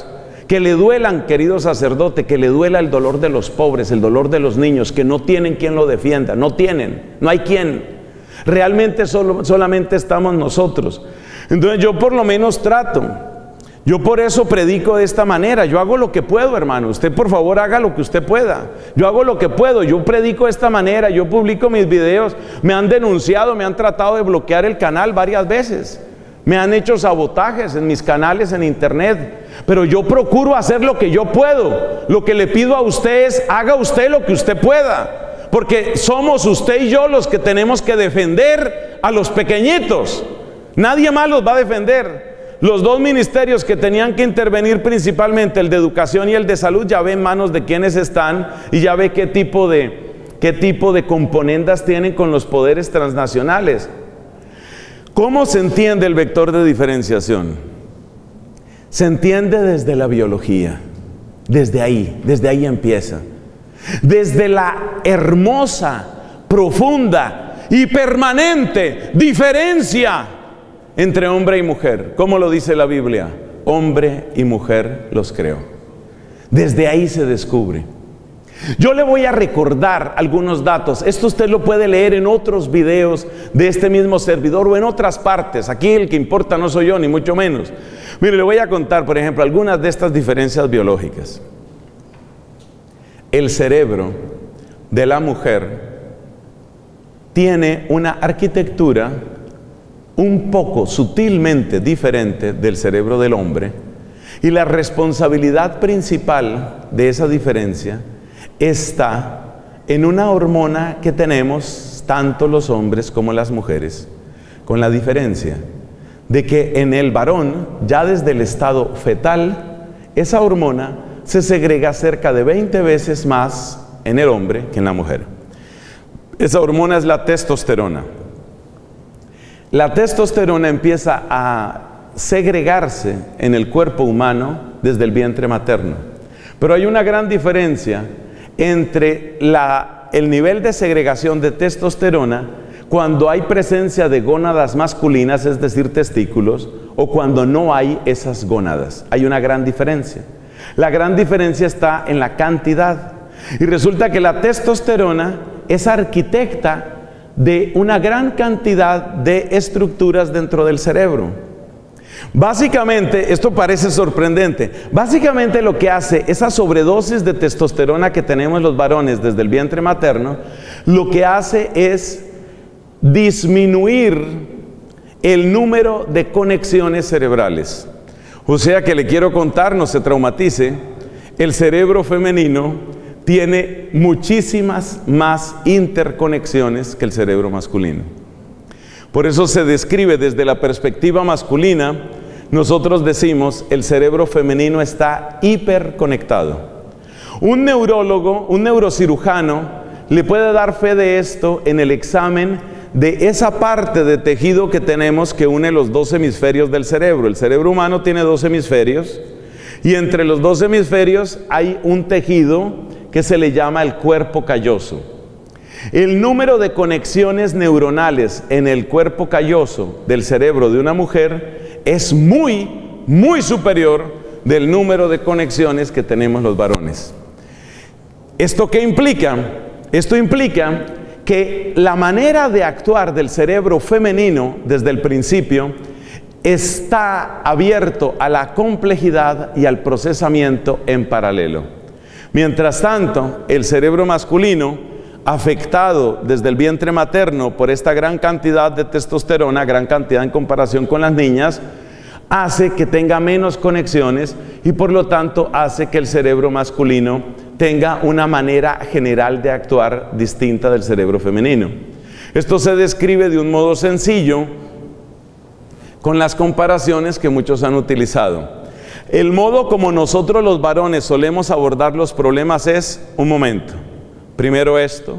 Que le duelan, querido sacerdote, que le duela el dolor de los pobres, el dolor de los niños, que no tienen quien lo defienda, no tienen, no hay quien. Realmente solo, solamente estamos nosotros. Entonces yo por lo menos trato. Yo por eso predico de esta manera. Yo hago lo que puedo, hermano. Usted por favor haga lo que usted pueda. Yo hago lo que puedo. Yo predico de esta manera. Yo publico mis videos. Me han denunciado, me han tratado de bloquear el canal varias veces. Me han hecho sabotajes en mis canales en internet. Pero yo procuro hacer lo que yo puedo. Lo que le pido a usted es, haga usted lo que usted pueda. Porque somos usted y yo los que tenemos que defender a los pequeñitos. Nadie más los va a defender. Los dos ministerios que tenían que intervenir principalmente, el de educación y el de salud, ya ve en manos de quienes están y ya ve qué tipo de, qué tipo de componendas tienen con los poderes transnacionales. ¿Cómo se entiende el vector de diferenciación? Se entiende desde la biología, desde ahí, desde ahí empieza. Desde la hermosa, profunda y permanente diferencia entre hombre y mujer. ¿Cómo lo dice la Biblia? Hombre y mujer los creó. Desde ahí se descubre. Yo le voy a recordar algunos datos. Esto usted lo puede leer en otros videos de este mismo servidor o en otras partes. Aquí el que importa no soy yo, ni mucho menos. Mire, le voy a contar, por ejemplo, algunas de estas diferencias biológicas. El cerebro de la mujer tiene una arquitectura un poco sutilmente diferente del cerebro del hombre, y la responsabilidad principal de esa diferencia está en una hormona que tenemos tanto los hombres como las mujeres, con la diferencia de que en el varón, ya desde el estado fetal, esa hormona se segrega cerca de veinte veces más en el hombre que en la mujer. Esa hormona es la testosterona. La testosterona empieza a segregarse en el cuerpo humano desde el vientre materno. Pero hay una gran diferencia entre la, el nivel de segregación de testosterona cuando hay presencia de gónadas masculinas, es decir, testículos, o cuando no hay esas gónadas. Hay una gran diferencia. La gran diferencia está en la cantidad. Y resulta que la testosterona es arquitecta de una gran cantidad de estructuras dentro del cerebro. Básicamente, esto parece sorprendente, básicamente lo que hace esa sobredosis de testosterona que tenemos los varones desde el vientre materno, lo que hace es disminuir el número de conexiones cerebrales. O sea que le quiero contar, no se traumatice, el cerebro femenino tiene muchísimas más interconexiones que el cerebro masculino. Por eso se describe desde la perspectiva masculina. Nosotros decimos, el cerebro femenino está hiperconectado. Un neurólogo, un neurocirujano, le puede dar fe de esto en el examen de esa parte de tejido que tenemos que une los dos hemisferios del cerebro. El cerebro humano tiene dos hemisferios, y entre los dos hemisferios hay un tejido que se le llama el cuerpo calloso. El número de conexiones neuronales en el cuerpo calloso del cerebro de una mujer es muy, muy superior del número de conexiones que tenemos los varones. ¿Esto qué implica? Esto implica que la manera de actuar del cerebro femenino desde el principio está abierto a la complejidad y al procesamiento en paralelo. Mientras tanto, el cerebro masculino, afectado desde el vientre materno por esta gran cantidad de testosterona, gran cantidad en comparación con las niñas, hace que tenga menos conexiones y por lo tanto hace que el cerebro masculino tenga una manera general de actuar distinta del cerebro femenino. Esto se describe de un modo sencillo con las comparaciones que muchos han utilizado. El modo como nosotros los varones solemos abordar los problemas es, un momento, primero esto,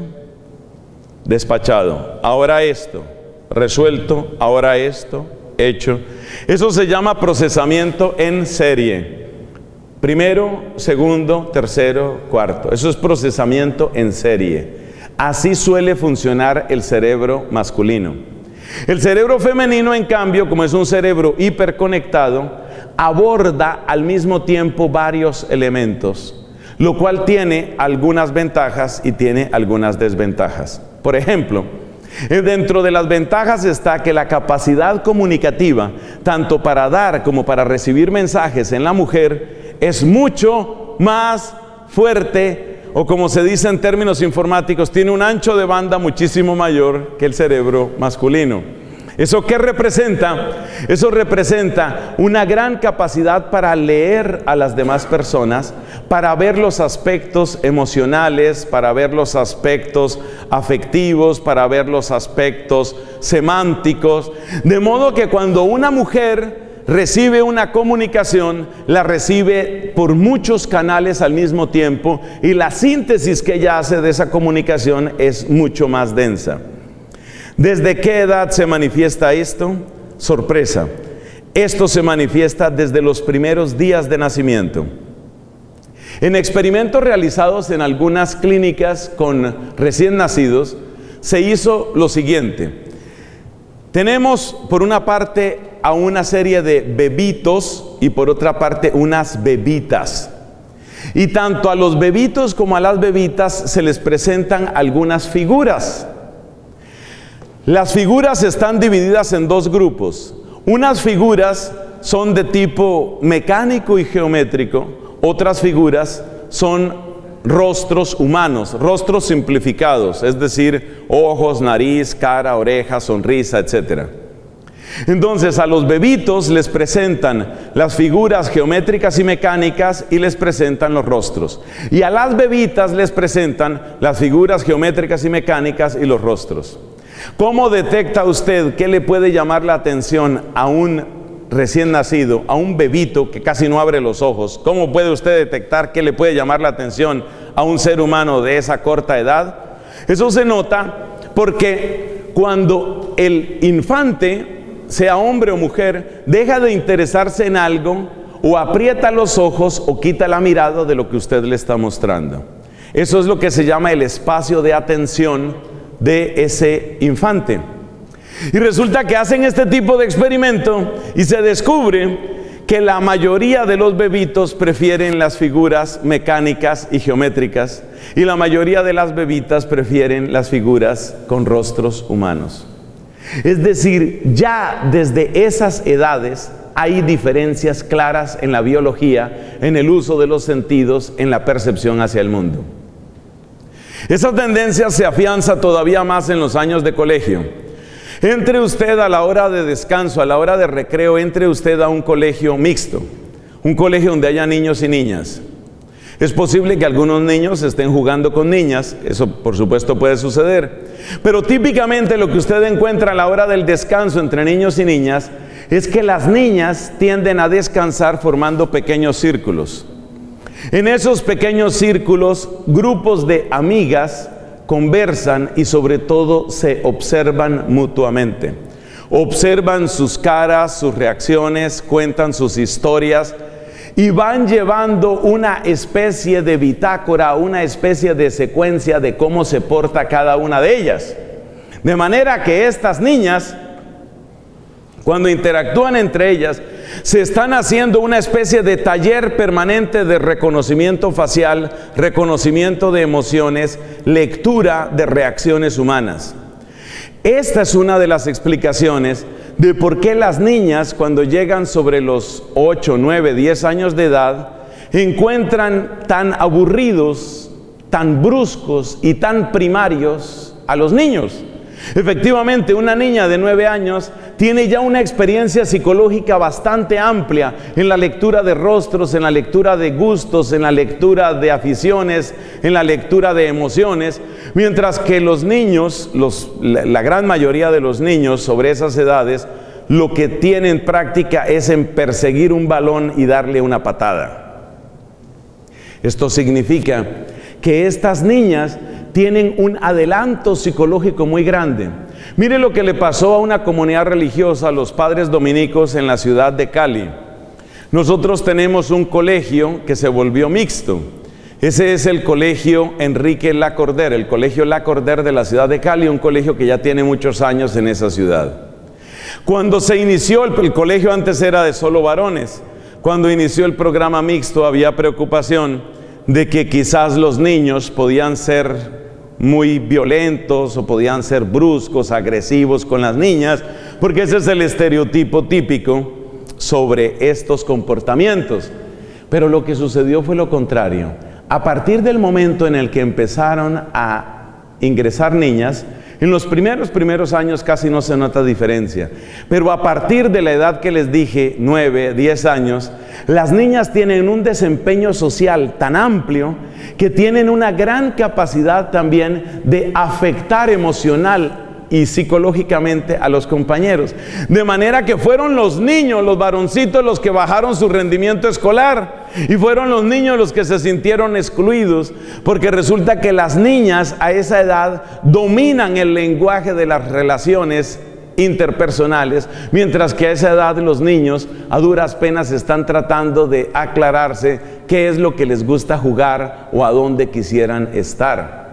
despachado, ahora esto, resuelto, ahora esto, hecho. Eso se llama procesamiento en serie. Primero, segundo, tercero, cuarto. Eso es procesamiento en serie. Así suele funcionar el cerebro masculino. El cerebro femenino, en cambio, como es un cerebro hiperconectado, aborda al mismo tiempo varios elementos, lo cual tiene algunas ventajas y tiene algunas desventajas. Por ejemplo, dentro de las ventajas está que la capacidad comunicativa, tanto para dar como para recibir mensajes en la mujer, es mucho más fuerte, o como se dice en términos informáticos, tiene un ancho de banda muchísimo mayor que el cerebro masculino. ¿Eso qué representa? Eso representa una gran capacidad para leer a las demás personas, para ver los aspectos emocionales, para ver los aspectos afectivos, para ver los aspectos semánticos. De modo que cuando una mujer recibe una comunicación, la recibe por muchos canales al mismo tiempo, y la síntesis que ella hace de esa comunicación es mucho más densa. ¿Desde qué edad se manifiesta esto? Sorpresa. Esto se manifiesta desde los primeros días de nacimiento. En experimentos realizados en algunas clínicas con recién nacidos, se hizo lo siguiente. Tenemos por una parte a una serie de bebitos y por otra parte unas bebitas. Y tanto a los bebitos como a las bebitas se les presentan algunas figuras. Las figuras están divididas en dos grupos. Unas figuras son de tipo mecánico y geométrico, otras figuras son rostros humanos, rostros simplificados, es decir, ojos, nariz, cara, oreja, sonrisa, etcétera. Entonces a los bebitos les presentan las figuras geométricas y mecánicas y les presentan los rostros. Y a las bebitas les presentan las figuras geométricas y mecánicas y los rostros. ¿Cómo detecta usted qué le puede llamar la atención a un recién nacido, a un bebito que casi no abre los ojos? ¿Cómo puede usted detectar qué le puede llamar la atención a un ser humano de esa corta edad? Eso se nota porque cuando el infante, sea hombre o mujer, deja de interesarse en algo, o aprieta los ojos o quita la mirada de lo que usted le está mostrando. Eso es lo que se llama el espacio de atención de ese infante. Y resulta que hacen este tipo de experimento y se descubre que la mayoría de los bebitos prefieren las figuras mecánicas y geométricas, y la mayoría de las bebitas prefieren las figuras con rostros humanos. Es decir, ya desde esas edades hay diferencias claras en la biología, en el uso de los sentidos, en la percepción hacia el mundo. Esa tendencia se afianza todavía más en los años de colegio. Entre usted a la hora de descanso, a la hora de recreo, entre usted a un colegio mixto, un colegio donde haya niños y niñas. Es posible que algunos niños estén jugando con niñas, eso por supuesto puede suceder, pero típicamente lo que usted encuentra a la hora del descanso entre niños y niñas es que las niñas tienden a descansar formando pequeños círculos. En esos pequeños círculos, grupos de amigas conversan y sobre todo se observan mutuamente. Observan sus caras, sus reacciones, cuentan sus historias y van llevando una especie de bitácora, una especie de secuencia de cómo se porta cada una de ellas. De manera que estas niñas, cuando interactúan entre ellas, se están haciendo una especie de taller permanente de reconocimiento facial, reconocimiento de emociones, lectura de reacciones humanas. Esta es una de las explicaciones de por qué las niñas, cuando llegan sobre los ocho, nueve, diez años de edad, encuentran tan aburridos, tan bruscos y tan primarios a los niños. Efectivamente, una niña de nueve años tiene ya una experiencia psicológica bastante amplia en la lectura de rostros, en la lectura de gustos, en la lectura de aficiones, en la lectura de emociones, mientras que los niños, los, la, la gran mayoría de los niños sobre esas edades, lo que tienen práctica es en perseguir un balón y darle una patada. Esto significa que estas niñas tienen un adelanto psicológico muy grande. Mire lo que le pasó a una comunidad religiosa, a los padres dominicos en la ciudad de Cali. Nosotros tenemos un colegio que se volvió mixto. Ese es el colegio Enrique Lacordaire, el colegio Lacordaire de la ciudad de Cali, un colegio que ya tiene muchos años en esa ciudad. Cuando se inició, el, el colegio antes era de solo varones. Cuando inició el programa mixto había preocupación de que quizás los niños podían ser muy violentos o podían ser bruscos, agresivos con las niñas, porque ese es el estereotipo típico sobre estos comportamientos. Pero lo que sucedió fue lo contrario. A partir del momento en el que empezaron a ingresar niñas, en los primeros, primeros años casi no se nota diferencia, pero a partir de la edad que les dije, nueve, diez años, las niñas tienen un desempeño social tan amplio que tienen una gran capacidad también de afectar emocional y psicológicamente a los compañeros. De manera que fueron los niños, los varoncitos, los que bajaron su rendimiento escolar, y fueron los niños los que se sintieron excluidos, porque resulta que las niñas a esa edad dominan el lenguaje de las relaciones interpersonales, mientras que a esa edad los niños a duras penas están tratando de aclararse qué es lo que les gusta jugar o a dónde quisieran estar.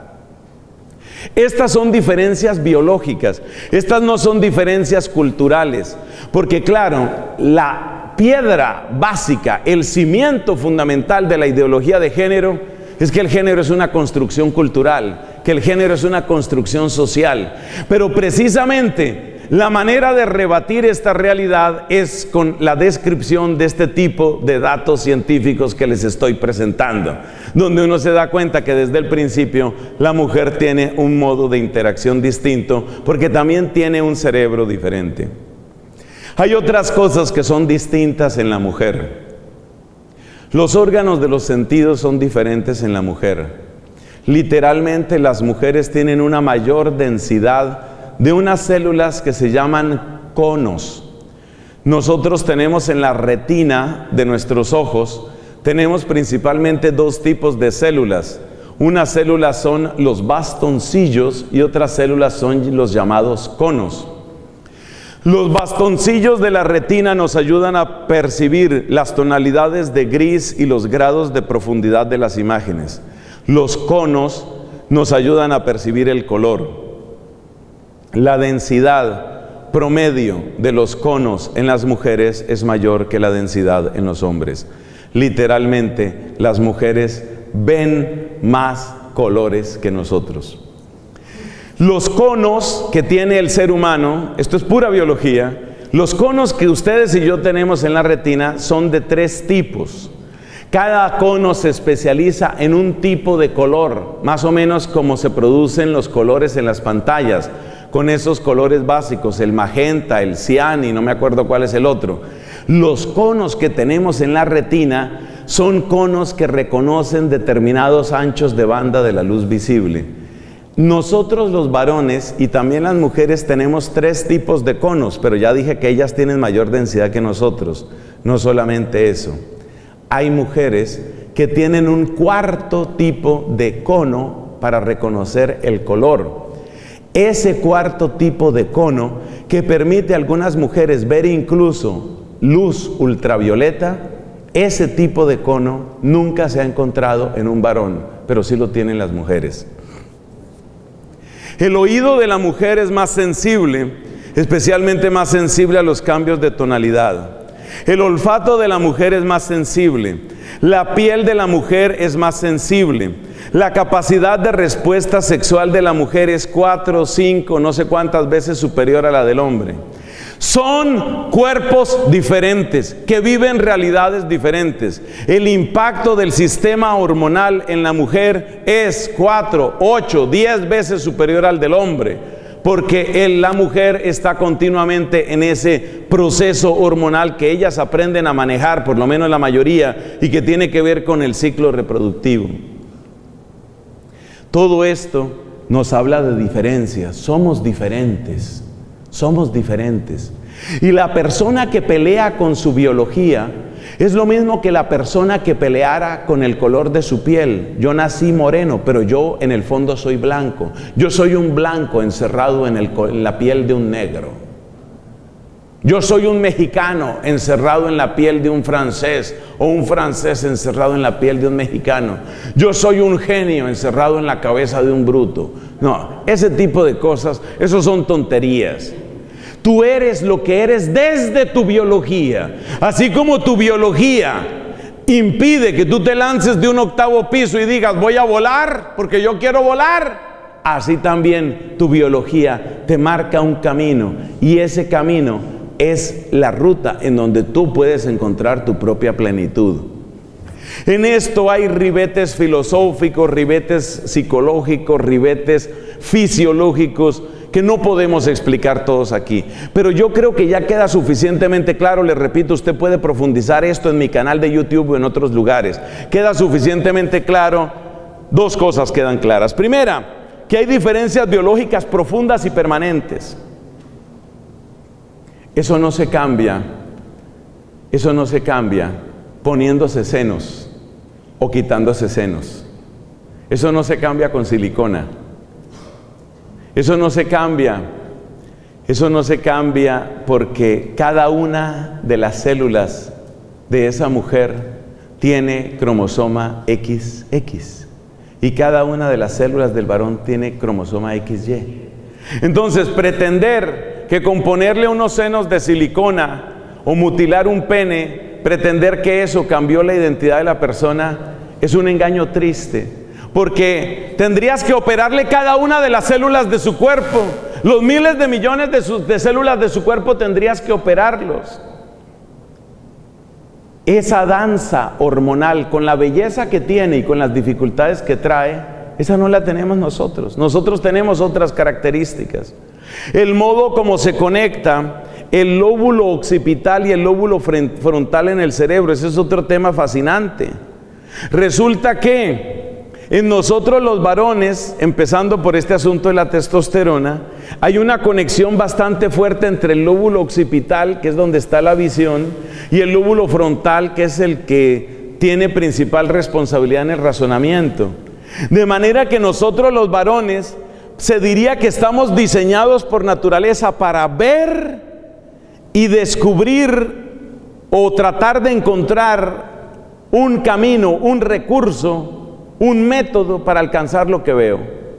Estas son diferencias biológicas, estas no son diferencias culturales, porque claro, la piedra básica, el cimiento fundamental de la ideología de género es que el género es una construcción cultural, que el género es una construcción social, pero precisamente la manera de rebatir esta realidad es con la descripción de este tipo de datos científicos que les estoy presentando, donde uno se da cuenta que desde el principio la mujer tiene un modo de interacción distinto, porque también tiene un cerebro diferente. Hay otras cosas que son distintas en la mujer. Los órganos de los sentidos son diferentes en la mujer. Literalmente las mujeres tienen una mayor densidad de unas células que se llaman conos. Nosotros tenemos en la retina de nuestros ojos, tenemos principalmente dos tipos de células. Unas células son los bastoncillos y otras células son los llamados conos. Los bastoncillos de la retina nos ayudan a percibir las tonalidades de gris y los grados de profundidad de las imágenes. Los conos nos ayudan a percibir el color. La densidad promedio de los conos en las mujeres es mayor que la densidad en los hombres. Literalmente, las mujeres ven más colores que nosotros. Los conos que tiene el ser humano, esto es pura biología, los conos que ustedes y yo tenemos en la retina son de tres tipos. Cada cono se especializa en un tipo de color, más o menos como se producen los colores en las pantallas, con esos colores básicos, el magenta, el cian y no me acuerdo cuál es el otro. Los conos que tenemos en la retina son conos que reconocen determinados anchos de banda de la luz visible. Nosotros los varones y también las mujeres tenemos tres tipos de conos, pero ya dije que ellas tienen mayor densidad que nosotros. No solamente eso, hay mujeres que tienen un cuarto tipo de cono para reconocer el color. Ese cuarto tipo de cono que permite a algunas mujeres ver incluso luz ultravioleta, ese tipo de cono nunca se ha encontrado en un varón, pero sí lo tienen las mujeres. El oído de la mujer es más sensible, especialmente más sensible a los cambios de tonalidad. El olfato de la mujer es más sensible. La piel de la mujer es más sensible. La capacidad de respuesta sexual de la mujer es cuatro, cinco, no sé cuántas veces superior a la del hombre. Son cuerpos diferentes que viven realidades diferentes. El impacto del sistema hormonal en la mujer es cuatro, ocho, diez veces superior al del hombre, porque el, la mujer está continuamente en ese proceso hormonal que ellas aprenden a manejar, por lo menos la mayoría, y que tiene que ver con el ciclo reproductivo. Todo esto nos habla de diferencias. Somos diferentes, somos diferentes. Y la persona que pelea con su biología es lo mismo que la persona que peleara con el color de su piel. Yo nací moreno, pero yo en el fondo soy blanco. Yo soy un blanco encerrado en, el, en la piel de un negro. Yo soy un mexicano encerrado en la piel de un francés, o un francés encerrado en la piel de un mexicano. Yo soy un genio encerrado en la cabeza de un bruto. No, ese tipo de cosas, esos son tonterías. Tú eres lo que eres desde tu biología. Así como tu biología impide que tú te lances de un octavo piso y digas, voy a volar porque yo quiero volar, así también tu biología te marca un camino, y ese camino es la ruta en donde tú puedes encontrar tu propia plenitud. En esto hay ribetes filosóficos, ribetes psicológicos, ribetes fisiológicos que no podemos explicar todos aquí, pero yo creo que ya queda suficientemente claro. Les repito, usted puede profundizar esto en mi canal de YouTube o en otros lugares. Queda suficientemente claro, dos cosas quedan claras. Primera, que hay diferencias biológicas profundas y permanentes. Eso no se cambia, eso no se cambia poniéndose senos o quitándose senos. Eso no se cambia con silicona. Eso no se cambia, eso no se cambia porque cada una de las células de esa mujer tiene cromosoma equis equis y cada una de las células del varón tiene cromosoma equis ye. Entonces, pretender que con ponerle unos senos de silicona o mutilar un pene, pretender que eso cambió la identidad de la persona, es un engaño triste. Porque tendrías que operarle cada una de las células de su cuerpo. Los miles de millones de, sus, de células de su cuerpo tendrías que operarlos. Esa danza hormonal, con la belleza que tiene y con las dificultades que trae, esa no la tenemos nosotros. Nosotros tenemos otras características. El modo como se conecta el lóbulo occipital y el lóbulo frontal en el cerebro, ese es otro tema fascinante. Resulta que en nosotros los varones, empezando por este asunto de la testosterona, hay una conexión bastante fuerte entre el lóbulo occipital, que es donde está la visión, y el lóbulo frontal, que es el que tiene principal responsabilidad en el razonamiento. De manera que nosotros los varones, se diría que estamos diseñados por naturaleza para ver y descubrir o tratar de encontrar un camino, un recurso, un método para alcanzar lo que veo.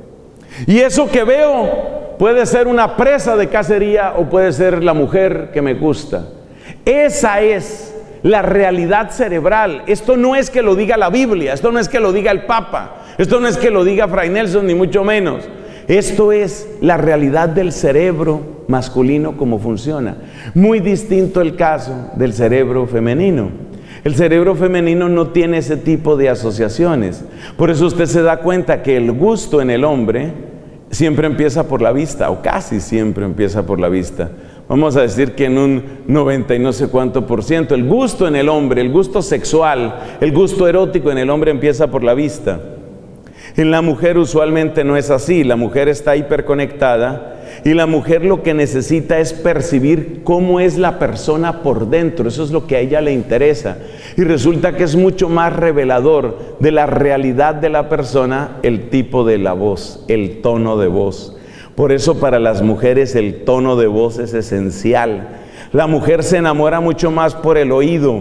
Y eso que veo puede ser una presa de cacería o puede ser la mujer que me gusta. Esa es la realidad cerebral. Esto no es que lo diga la Biblia, esto no es que lo diga el Papa, esto no es que lo diga Fray Nelson, ni mucho menos. Esto es la realidad del cerebro masculino, cómo funciona. Muy distinto el caso del cerebro femenino. El cerebro femenino no tiene ese tipo de asociaciones. Por eso usted se da cuenta que el gusto en el hombre siempre empieza por la vista, o casi siempre empieza por la vista. Vamos a decir que en un noventa y no sé cuánto por ciento, el gusto en el hombre, el gusto sexual, el gusto erótico en el hombre empieza por la vista. En la mujer usualmente no es así. La mujer está hiperconectada y la mujer lo que necesita es percibir cómo es la persona por dentro. Eso es lo que a ella le interesa. Y resulta que es mucho más revelador de la realidad de la persona el tipo de la voz, el tono de voz. Por eso para las mujeres el tono de voz es esencial. La mujer se enamora mucho más por el oído.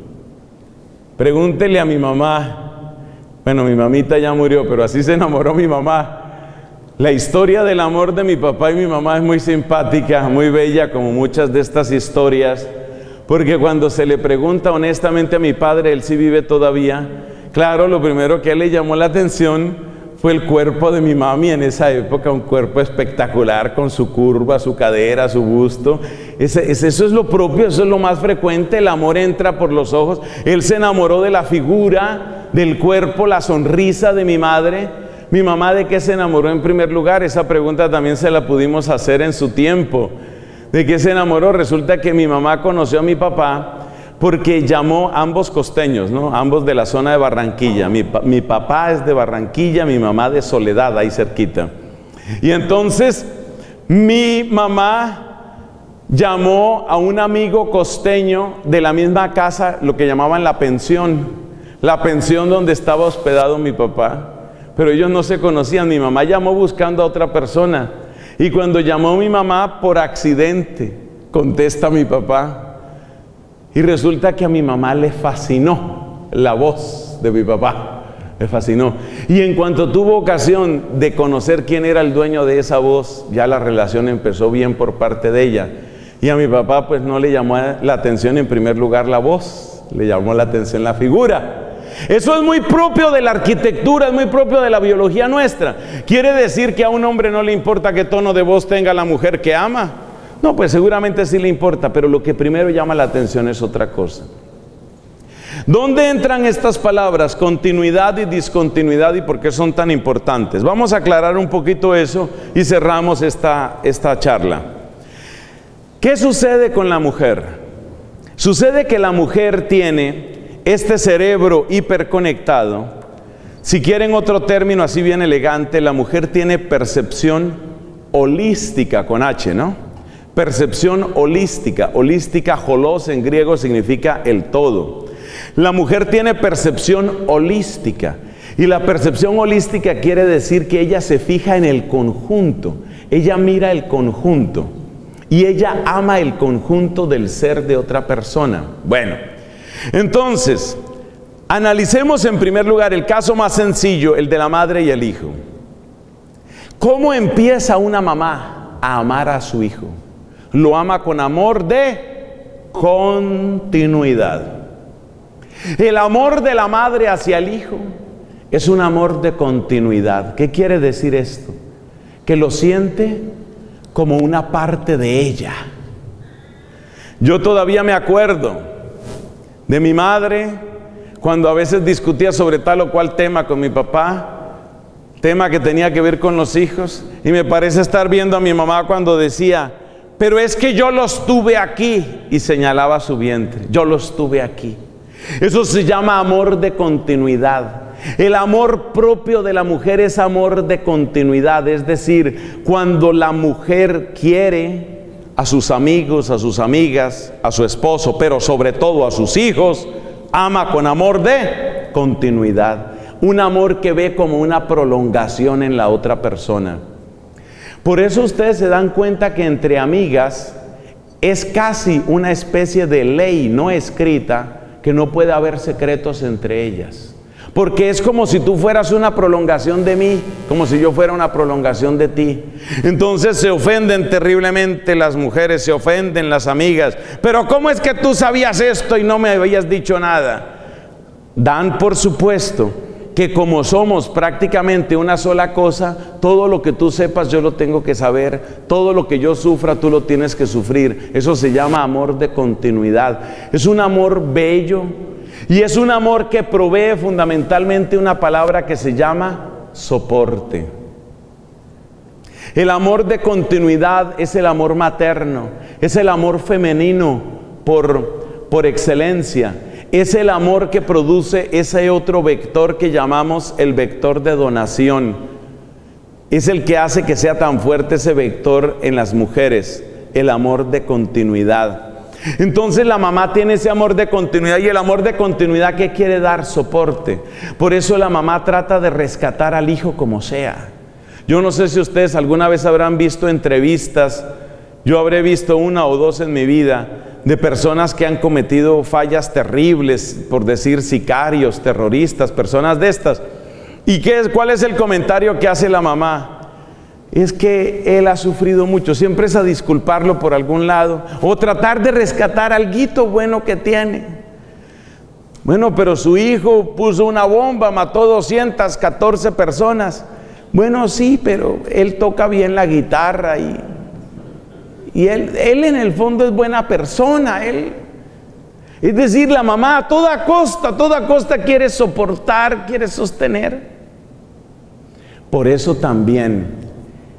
Pregúntele a mi mamá. Bueno, mi mamita ya murió, pero así se enamoró mi mamá. La historia del amor de mi papá y mi mamá es muy simpática, muy bella, como muchas de estas historias, porque cuando se le pregunta honestamente a mi padre, él sí vive todavía, claro, lo primero que a él le llamó la atención fue el cuerpo de mi mami en esa época, un cuerpo espectacular, con su curva, su cadera, su busto. Ese, ese, eso es lo propio, eso es lo más frecuente, el amor entra por los ojos. Él se enamoró de la figura, del cuerpo, la sonrisa de mi madre. Mi mamá, ¿de qué se enamoró en primer lugar? Esa pregunta también se la pudimos hacer en su tiempo. ¿De qué se enamoró? Resulta que mi mamá conoció a mi papá porque llamó ambos costeños, ¿no? Ambos de la zona de Barranquilla. Mi, mi papá es de Barranquilla, mi mamá de Soledad, ahí cerquita. Y entonces mi mamá llamó a un amigo costeño de la misma casa, lo que llamaban la pensión, la pensión donde estaba hospedado mi papá. Pero ellos no se conocían. Mi mamá llamó buscando a otra persona. Y cuando llamó mi mamá, por accidente, contesta mi papá. Y resulta que a mi mamá le fascinó la voz de mi papá. Le fascinó. Y en cuanto tuvo ocasión de conocer quién era el dueño de esa voz, ya la relación empezó bien por parte de ella. Y a mi papá pues no le llamó la atención en primer lugar la voz, le llamó la atención la figura. Eso es muy propio de la arquitectura, es muy propio de la biología nuestra. ¿Quiere decir que a un hombre no le importa qué tono de voz tenga la mujer que ama? No, pues seguramente sí le importa, pero lo que primero llama la atención es otra cosa. ¿Dónde entran estas palabras, continuidad y discontinuidad, y por qué son tan importantes? Vamos a aclarar un poquito eso y cerramos esta, esta charla. ¿Qué sucede con la mujer? Sucede que la mujer tiene este cerebro hiperconectado. Si quieren otro término así bien elegante, la mujer tiene percepción holística, con H, ¿no? Percepción holística. Holística, holos en griego significa el todo. La mujer tiene percepción holística. Y la percepción holística quiere decir que ella se fija en el conjunto. Ella mira el conjunto. Y ella ama el conjunto del ser de otra persona. Bueno, entonces, analicemos en primer lugar el caso más sencillo, el de la madre y el hijo. ¿Cómo empieza una mamá a amar a su hijo? Lo ama con amor de continuidad. El amor de la madre hacia el hijo es un amor de continuidad. ¿Qué quiere decir esto? Que lo siente como una parte de ella. Yo todavía me acuerdo de mi madre cuando a veces discutía sobre tal o cual tema con mi papá, tema que tenía que ver con los hijos, y me parece estar viendo a mi mamá cuando decía: pero es que yo los tuve aquí, y señalaba su vientre. Yo los tuve aquí. Eso se llama amor de continuidad. El amor propio de la mujer es amor de continuidad, es decir, cuando la mujer quiere a sus amigos, a sus amigas, a su esposo, pero sobre todo a sus hijos, ama con amor de continuidad. Un amor que ve como una prolongación en la otra persona. Por eso ustedes se dan cuenta que entre amigas es casi una especie de ley no escrita que no puede haber secretos entre ellas. Porque es como si tú fueras una prolongación de mí, como si yo fuera una prolongación de ti. Entonces se ofenden terriblemente las mujeres, se ofenden las amigas. Pero ¿cómo es que tú sabías esto y no me habías dicho nada? Dan por supuesto que como somos prácticamente una sola cosa, todo lo que tú sepas yo lo tengo que saber, todo lo que yo sufra tú lo tienes que sufrir. Eso se llama amor de continuidad. Es un amor bello. Y es un amor que provee fundamentalmente una palabra que se llama soporte. El amor de continuidad es el amor materno, es el amor femenino por, por excelencia. Es el amor que produce ese otro vector que llamamos el vector de donación. Es el que hace que sea tan fuerte ese vector en las mujeres, el amor de continuidad. Entonces la mamá tiene ese amor de continuidad, y el amor de continuidad ¿qué quiere dar? Soporte. Por eso la mamá trata de rescatar al hijo como sea. Yo no sé si ustedes alguna vez habrán visto entrevistas, yo habré visto una o dos en mi vida, de personas que han cometido fallas terribles, por decir sicarios, terroristas, personas de estas. ¿Y qué es, cuál es el comentario que hace la mamá? Es que él ha sufrido mucho, siempre es a disculparlo por algún lado, o tratar de rescatar alguito bueno que tiene. Bueno, pero su hijo puso una bomba, mató doscientas catorce personas. Bueno, sí, pero él toca bien la guitarra y, y él, él en el fondo es buena persona. Él, es decir, la mamá a toda costa, a toda costa quiere soportar, quiere sostener. Por eso también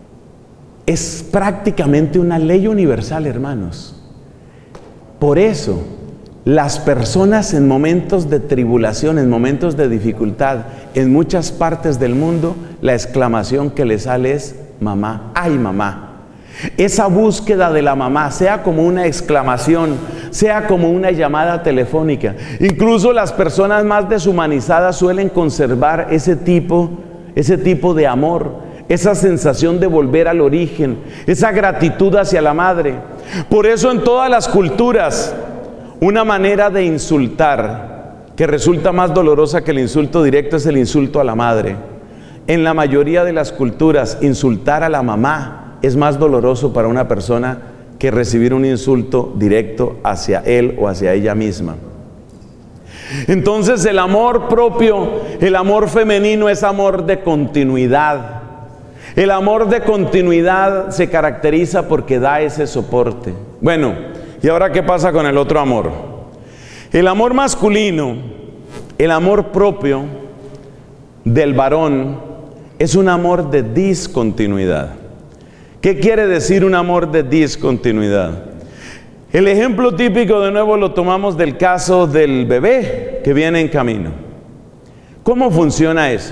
es prácticamente una ley universal, hermanos. Por eso, las personas en momentos de tribulación, en momentos de dificultad, en muchas partes del mundo, la exclamación que les sale es mamá, ay mamá. Esa búsqueda de la mamá, sea como una exclamación, sea como una llamada telefónica. Incluso las personas más deshumanizadas suelen conservar ese tipo, ese tipo de amor, esa sensación de volver al origen, esa gratitud hacia la madre. Por eso en todas las culturas, una manera de insultar que resulta más dolorosa que el insulto directo es el insulto a la madre. En la mayoría de las culturas, insultar a la mamá es más doloroso para una persona que recibir un insulto directo hacia él o hacia ella misma. Entonces el amor propio, el amor femenino es amor de continuidad. El amor de continuidad se caracteriza porque da ese soporte. Bueno, ¿y ahora qué pasa con el otro amor? El amor masculino, el amor propio del varón, es un amor de discontinuidad. ¿Qué quiere decir un amor de discontinuidad? El ejemplo típico, de nuevo, lo tomamos del caso del bebé que viene en camino. ¿Cómo funciona eso?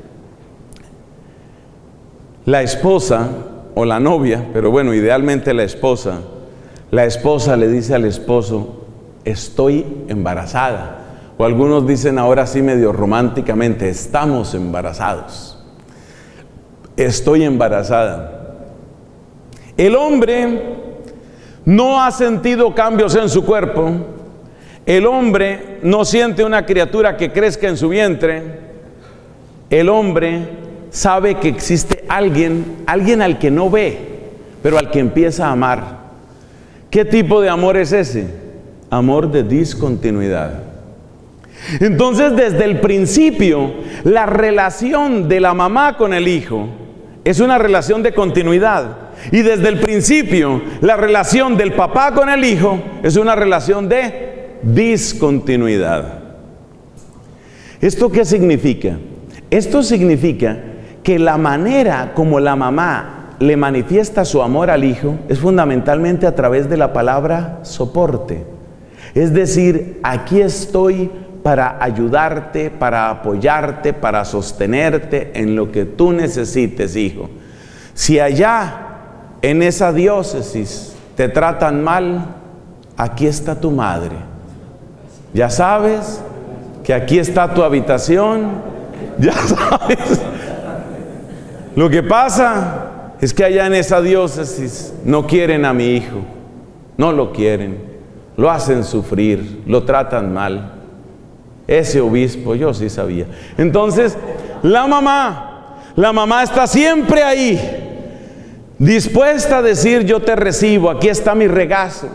La esposa o la novia, pero bueno, idealmente la esposa, la esposa le dice al esposo: estoy embarazada. O algunos dicen ahora sí medio románticamente: estamos embarazados. Estoy embarazada. El hombre no ha sentido cambios en su cuerpo. El hombre no siente una criatura que crezca en su vientre. El hombre sabe que existe alguien, alguien al que no ve, pero al que empieza a amar. ¿Qué tipo de amor es ese? Amor de discontinuidad. Entonces, desde el principio, la relación de la mamá con el hijo es una relación de continuidad. Y desde el principio, la relación del papá con el hijo es una relación de discontinuidad. ¿Esto qué significa? Esto significa que la manera como la mamá le manifiesta su amor al hijo es fundamentalmente a través de la palabra soporte. Es decir, aquí estoy para ayudarte, para apoyarte, para sostenerte en lo que tú necesites, hijo. Si allá en esa diócesis te tratan mal, aquí está tu madre. Ya sabes que aquí está tu habitación. Ya sabes. Lo que pasa es que allá en esa diócesis no quieren a mi hijo. No lo quieren. Lo hacen sufrir, lo tratan mal. Ese obispo, yo sí sabía. Entonces, la mamá, la mamá está siempre ahí, dispuesta a decir: yo te recibo, aquí está mi regazo.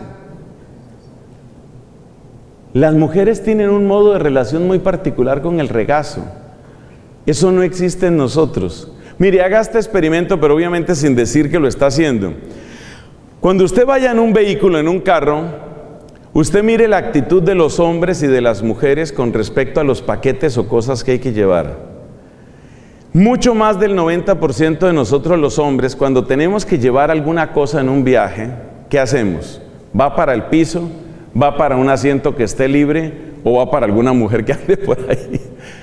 Las mujeres tienen un modo de relación muy particular con el regazo. Eso no existe en nosotros. Mire, haga este experimento, pero obviamente sin decir que lo está haciendo. Cuando usted vaya en un vehículo, en un carro, usted mire la actitud de los hombres y de las mujeres con respecto a los paquetes o cosas que hay que llevar. Mucho más del noventa por ciento de nosotros los hombres, cuando tenemos que llevar alguna cosa en un viaje, ¿qué hacemos? ¿Va para el piso? ¿Va para un asiento que esté libre? ¿O va para alguna mujer que ande por ahí?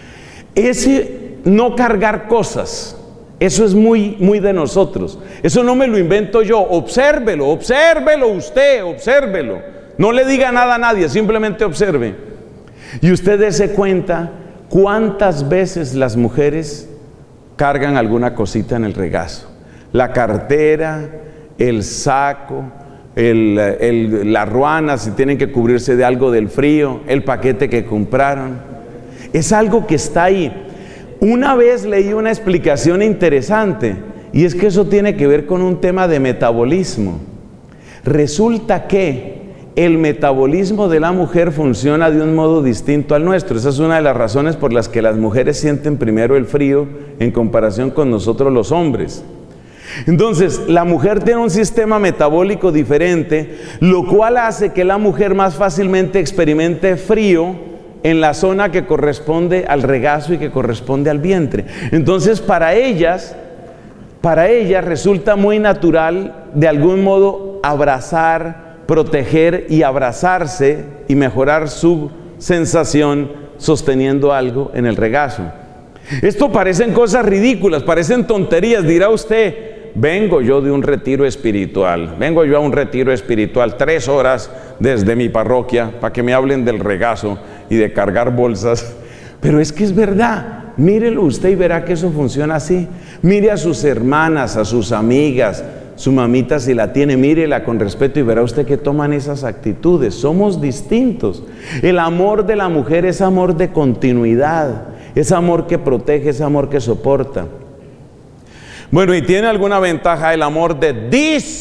Ese no cargar cosas, eso es muy, muy de nosotros. Eso no me lo invento yo. Obsérvelo, obsérvelo usted, obsérvelo. No le diga nada a nadie, simplemente observe. Y usted dése cuenta cuántas veces las mujeres cargan alguna cosita en el regazo. La cartera, el saco, el, el, la ruana, si tienen que cubrirse de algo del frío, el paquete que compraron. Es algo que está ahí. Una vez leí una explicación interesante, y es que eso tiene que ver con un tema de metabolismo. Resulta que el metabolismo de la mujer funciona de un modo distinto al nuestro. Esa es una de las razones por las que las mujeres sienten primero el frío en comparación con nosotros los hombres. Entonces, la mujer tiene un sistema metabólico diferente, lo cual hace que la mujer más fácilmente experimente frío en la zona que corresponde al regazo y que corresponde al vientre. Entonces, para ellas, para ellas resulta muy natural de algún modo abrazar, proteger y abrazarse y mejorar su sensación sosteniendo algo en el regazo. Esto parecen cosas ridículas, parecen tonterías. Dirá usted: vengo yo de un retiro espiritual, vengo yo a un retiro espiritual, tres horas desde mi parroquia para que me hablen del regazo y de cargar bolsas. Pero es que es verdad. Mírelo usted y verá que eso funciona así. Mire a sus hermanas, a sus amigas, su mamita si la tiene, mírela con respeto y verá usted que toman esas actitudes. Somos distintos. El amor de la mujer es amor de continuidad, es amor que protege, es amor que soporta. Bueno, ¿y tiene alguna ventaja el amor de discontinuidad?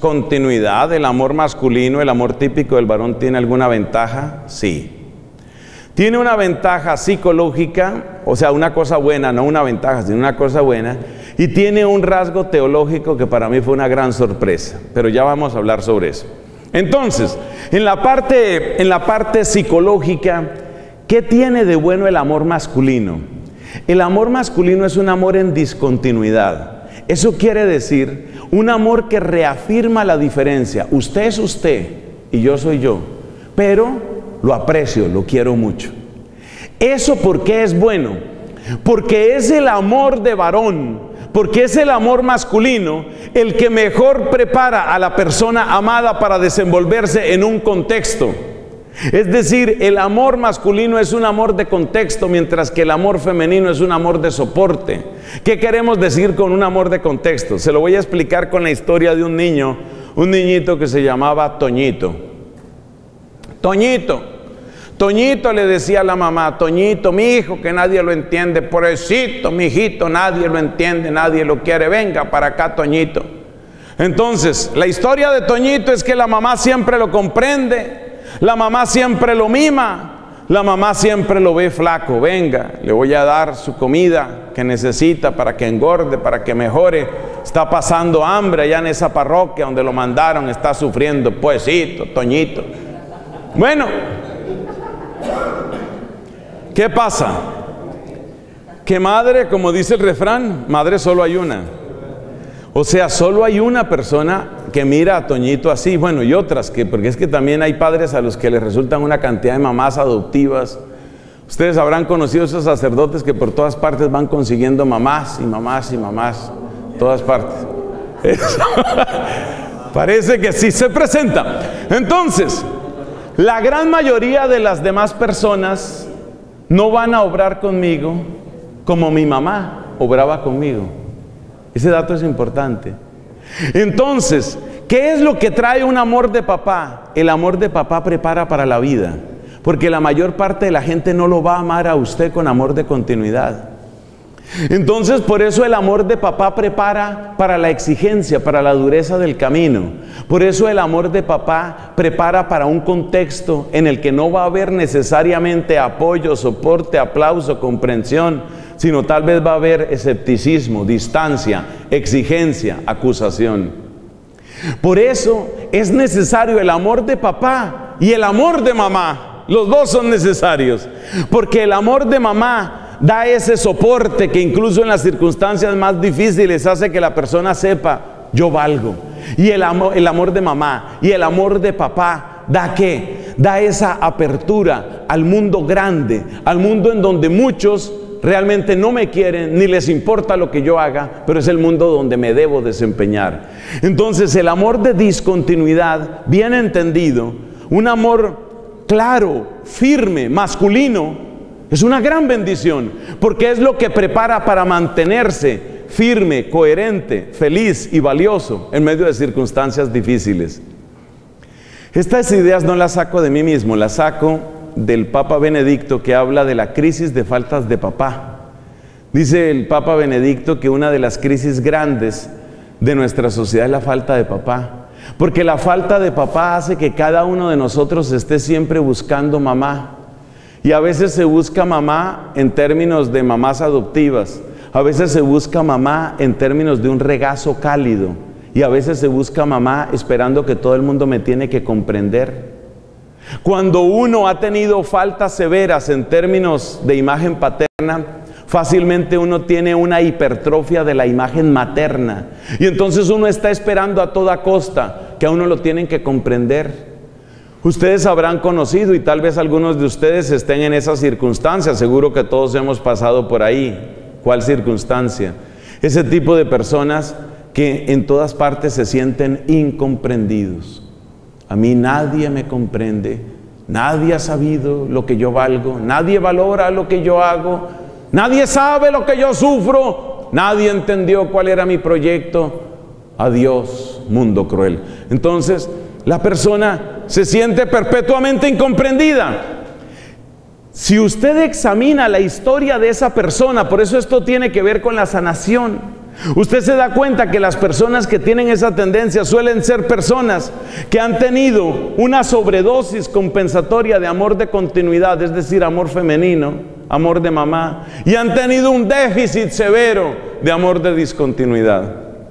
discontinuidad, el amor masculino, el amor típico del varón, ¿tiene alguna ventaja? Sí. Tiene una ventaja psicológica, o sea, una cosa buena, no una ventaja, sino una cosa buena, y tiene un rasgo teológico que para mí fue una gran sorpresa, pero ya vamos a hablar sobre eso. Entonces, en la parte, en la parte psicológica, ¿qué tiene de bueno el amor masculino? El amor masculino es un amor en discontinuidad. Eso quiere decir un amor que reafirma la diferencia. Usted es usted y yo soy yo, pero lo aprecio, lo quiero mucho. ¿Eso por qué es bueno? Porque es el amor de varón, porque es el amor masculino el que mejor prepara a la persona amada para desenvolverse en un contexto. Es decir, el amor masculino es un amor de contexto, mientras que el amor femenino es un amor de soporte. ¿Qué queremos decir con un amor de contexto? Se lo voy a explicar con la historia de un niño, un niñito que se llamaba Toñito. Toñito, Toñito le decía a la mamá, Toñito, mi hijo, que nadie lo entiende, pobrecito, mi hijito, nadie lo entiende, nadie lo quiere, venga para acá, Toñito. Entonces, la historia de Toñito es que la mamá siempre lo comprende, la mamá siempre lo mima, la mamá siempre lo ve flaco, venga, le voy a dar su comida que necesita para que engorde, para que mejore, está pasando hambre allá en esa parroquia donde lo mandaron, está sufriendo, pobrecito, Toñito. Bueno, ¿qué pasa? Que madre, como dice el refrán, madre solo hay una. O sea, solo hay una persona que mira a Toñito así, bueno, y otras, que porque es que también hay padres a los que les resultan una cantidad de mamás adoptivas. Ustedes habrán conocido esos sacerdotes que por todas partes van consiguiendo mamás y mamás y mamás, todas partes. Eso. Parece que sí se presenta. Entonces, la gran mayoría de las demás personas no van a obrar conmigo como mi mamá obraba conmigo. Ese dato es importante. Entonces, ¿qué es lo que trae un amor de papá? El amor de papá prepara para la vida, porque la mayor parte de la gente no lo va a amar a usted con amor de continuidad. Entonces, por eso el amor de papá prepara para la exigencia, para la dureza del camino. Por eso el amor de papá prepara para un contexto en el que no va a haber necesariamente apoyo, soporte, aplauso, comprensión, sino tal vez va a haber escepticismo, distancia, exigencia, acusación. Por eso es necesario el amor de papá y el amor de mamá. Los dos son necesarios, porque el amor de mamá da ese soporte que incluso en las circunstancias más difíciles hace que la persona sepa, yo valgo. Y el amor, el amor de mamá y el amor de papá da ¿qué? Da esa apertura al mundo grande, al mundo en donde muchos realmente no me quieren ni les importa lo que yo haga, pero es el mundo donde me debo desempeñar. Entonces el amor de discontinuidad, bien entendido, un amor claro, firme, masculino, es una gran bendición, porque es lo que prepara para mantenerse firme, coherente, feliz y valioso en medio de circunstancias difíciles. Estas ideas no las saco de mí mismo, las saco del Papa Benedicto, que habla de la crisis de faltas de papá. Dice el Papa Benedicto que una de las crisis grandes de nuestra sociedad es la falta de papá, porque la falta de papá hace que cada uno de nosotros esté siempre buscando mamá. Y a veces se busca mamá en términos de mamás adoptivas, a veces se busca mamá en términos de un regazo cálido, y a veces se busca mamá esperando que todo el mundo me tiene que comprender. Cuando uno ha tenido faltas severas en términos de imagen paterna, fácilmente uno tiene una hipertrofia de la imagen materna, y entonces uno está esperando a toda costa que a uno lo tienen que comprender. Ustedes habrán conocido, y tal vez algunos de ustedes estén en esas circunstancias, seguro que todos hemos pasado por ahí. ¿Cuál circunstancia? Ese tipo de personas que en todas partes se sienten incomprendidos. A mí nadie me comprende, nadie ha sabido lo que yo valgo, nadie valora lo que yo hago, nadie sabe lo que yo sufro, nadie entendió cuál era mi proyecto. Adiós, mundo cruel. Entonces, la persona se siente perpetuamente incomprendida. Si usted examina la historia de esa persona, por eso esto tiene que ver con la sanación, Usted se da cuenta que las personas que tienen esa tendencia suelen ser personas que han tenido una sobredosis compensatoria de amor de continuidad, es decir, amor femenino, amor de mamá, y han tenido un déficit severo de amor de discontinuidad.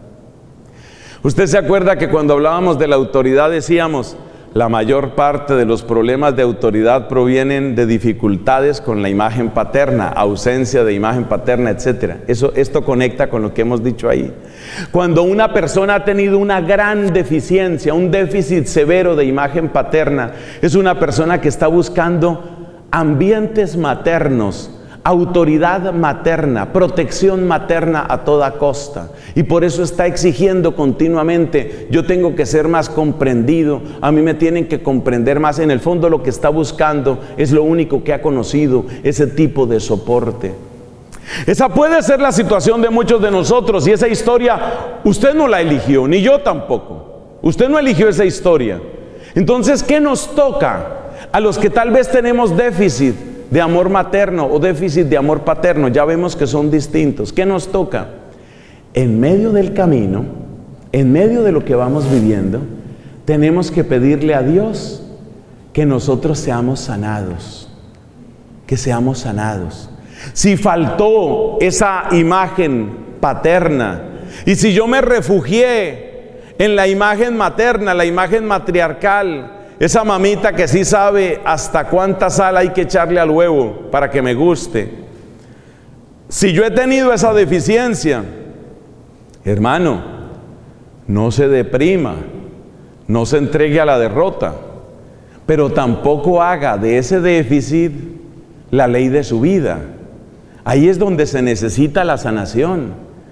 Usted se acuerda que cuando hablábamos de la autoridad decíamos, la mayor parte de los problemas de autoridad provienen de dificultades con la imagen paterna, ausencia de imagen paterna, etcétera. Eso, esto conecta con lo que hemos dicho ahí. Cuando una persona ha tenido una gran deficiencia, un déficit severo de imagen paterna, es una persona que está buscando ambientes maternos, autoridad materna, protección materna a toda costa, y por eso está exigiendo continuamente, yo tengo que ser más comprendido, a mí me tienen que comprender más. En el fondo lo que está buscando es lo único que ha conocido, ese tipo de soporte. Esa puede ser la situación de muchos de nosotros, y esa historia usted no la eligió, ni yo tampoco. Usted no eligió esa historia. Entonces, ¿qué nos toca a los que tal vez tenemos déficit de amor materno o déficit de amor paterno? Ya vemos que son distintos. ¿Qué nos toca? En medio del camino, en medio de lo que vamos viviendo, tenemos que pedirle a Dios que nosotros seamos sanados, que seamos sanados. Si faltó esa imagen paterna, y si yo me refugié en la imagen materna, la imagen matriarcal, esa mamita que sí sabe hasta cuánta sal hay que echarle al huevo para que me guste. Si yo he tenido esa deficiencia, hermano, no se deprima, no se entregue a la derrota, pero tampoco haga de ese déficit la ley de su vida. Ahí es donde se necesita la sanación.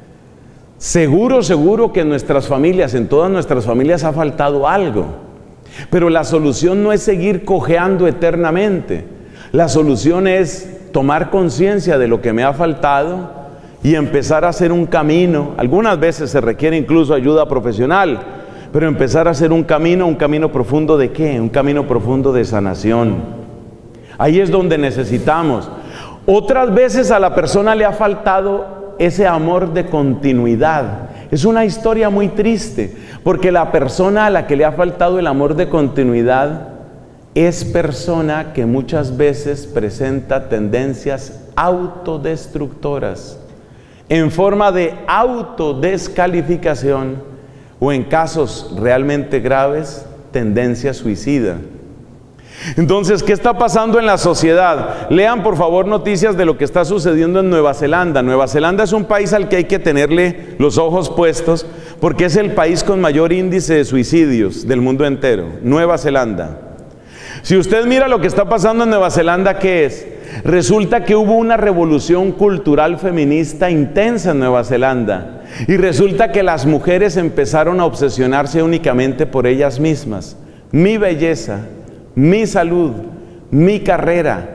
Seguro, seguro que en nuestras familias, en todas nuestras familias ha faltado algo. Pero la solución no es seguir cojeando eternamente. La solución es tomar conciencia de lo que me ha faltado y empezar a hacer un camino. Algunas veces se requiere incluso ayuda profesional, pero empezar a hacer un camino, un camino profundo ¿de qué? Un camino profundo de sanación. Ahí es donde necesitamos. Otras veces a la persona le ha faltado ese amor de continuidad. Es una historia muy triste, porque la persona a la que le ha faltado el amor de continuidad es persona que muchas veces presenta tendencias autodestructoras, en forma de autodescalificación, o en casos realmente graves, tendencia suicida. Entonces, ¿qué está pasando en la sociedad? Lean por favor noticias de lo que está sucediendo en Nueva Zelanda. Nueva Zelanda es un país al que hay que tenerle los ojos puestos, porque es el país con mayor índice de suicidios del mundo entero. Nueva Zelanda. Si usted mira lo que está pasando en Nueva Zelanda, ¿qué es? Resulta que hubo una revolución cultural feminista intensa en Nueva Zelanda, y resulta que las mujeres empezaron a obsesionarse únicamente por ellas mismas. Mi belleza, mi salud, mi carrera,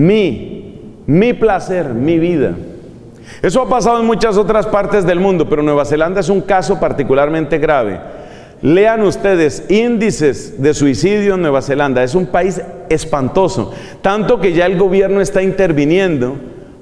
mi, mi placer, mi vida. Eso ha pasado en muchas otras partes del mundo, pero Nueva Zelanda es un caso particularmente grave. Lean ustedes índices de suicidio en Nueva Zelanda. Es un país espantoso, tanto que ya el gobierno está interviniendo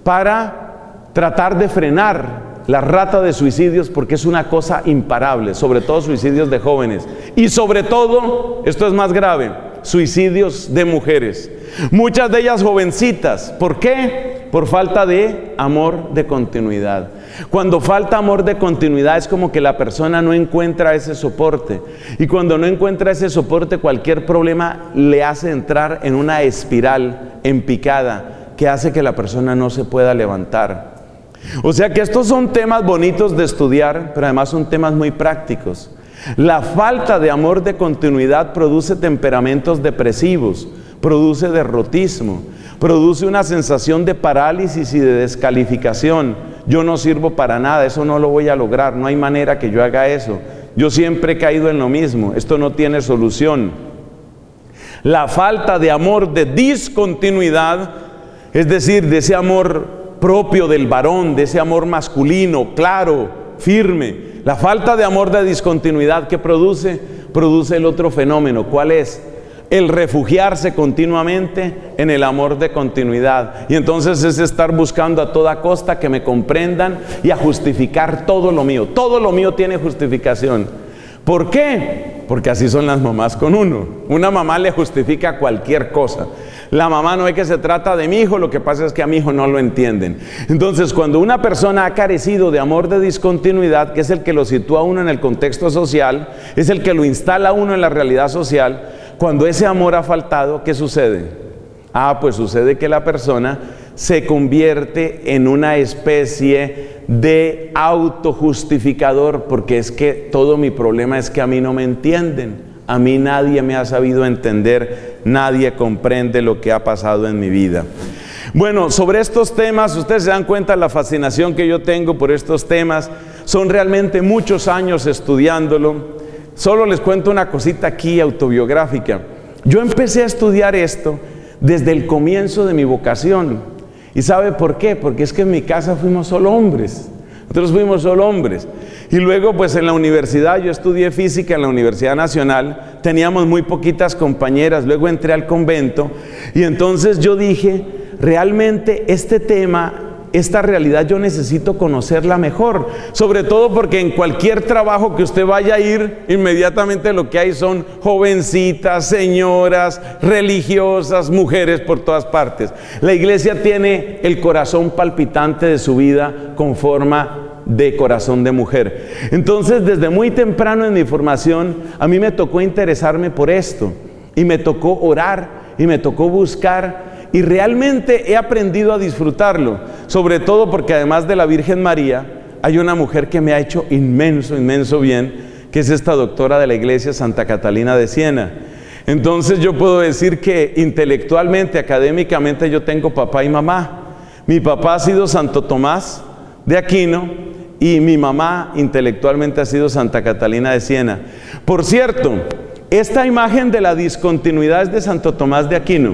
para tratar de frenar la rata de suicidios, porque es una cosa imparable, sobre todo suicidios de jóvenes, y sobre todo, esto es más grave, suicidios de mujeres, muchas de ellas jovencitas. ¿Por qué? Por falta de amor de continuidad. Cuando falta amor de continuidad es como que la persona no encuentra ese soporte, y cuando no encuentra ese soporte, cualquier problema le hace entrar en una espiral en picada que hace que la persona no se pueda levantar. O sea que estos son temas bonitos de estudiar, pero además son temas muy prácticos. La falta de amor de continuidad produce temperamentos depresivos, produce derrotismo, produce una sensación de parálisis y de descalificación. Yo no sirvo para nada, eso no lo voy a lograr, no hay manera que yo haga eso. Yo siempre he caído en lo mismo, esto no tiene solución. La falta de amor de discontinuidad, es decir, de ese amor propio del varón, de ese amor masculino, claro, firme. La falta de amor de discontinuidad, ¿qué produce? Produce el otro fenómeno. ¿Cuál es? el refugiarse continuamente en el amor de continuidad. Y entonces es estar buscando a toda costa que me comprendan y a justificar todo lo mío. Todo lo mío tiene justificación. ¿Por qué? Porque así son las mamás con uno. Una mamá le justifica cualquier cosa. La mamá no es que se trata de mi hijo, lo que pasa es que a mi hijo no lo entienden. Entonces, cuando una persona ha carecido de amor de discontinuidad, que es el que lo sitúa a uno en el contexto social, es el que lo instala a uno en la realidad social, cuando ese amor ha faltado, ¿qué sucede? Ah, pues sucede que la persona se convierte en una especie de autojustificador, porque es que todo mi problema es que a mí no me entienden. A mí nadie me ha sabido entender, nadie comprende lo que ha pasado en mi vida. Bueno, sobre estos temas, ustedes se dan cuenta de la fascinación que yo tengo por estos temas. Son realmente muchos años estudiándolo. Solo les cuento una cosita aquí autobiográfica. Yo empecé a estudiar esto desde el comienzo de mi vocación. ¿Y sabe por qué? Porque es que en mi casa fuimos solo hombres. Nosotros fuimos solo hombres. Y luego pues en la universidad, yo estudié física en la Universidad Nacional, teníamos muy poquitas compañeras, luego entré al convento y entonces yo dije, realmente este tema, esta realidad yo necesito conocerla mejor, sobre todo porque en cualquier trabajo que usted vaya a ir, inmediatamente lo que hay son jovencitas, señoras, religiosas, mujeres por todas partes. La iglesia tiene el corazón palpitante de su vida con forma de corazón de mujer. Entonces, desde muy temprano en mi formación, a mí me tocó interesarme por esto, y me tocó orar, y me tocó buscar, y realmente he aprendido a disfrutarlo, sobre todo porque además de la Virgen María, hay una mujer que me ha hecho inmenso, inmenso bien, que es esta doctora de la iglesia, Santa Catalina de Siena. Entonces yo puedo decir que intelectualmente, académicamente, yo tengo papá y mamá. Mi papá ha sido Santo Tomás de Aquino, y mi mamá intelectualmente ha sido Santa Catalina de Siena. Por cierto, esta imagen de la discontinuidad es de Santo Tomás de Aquino.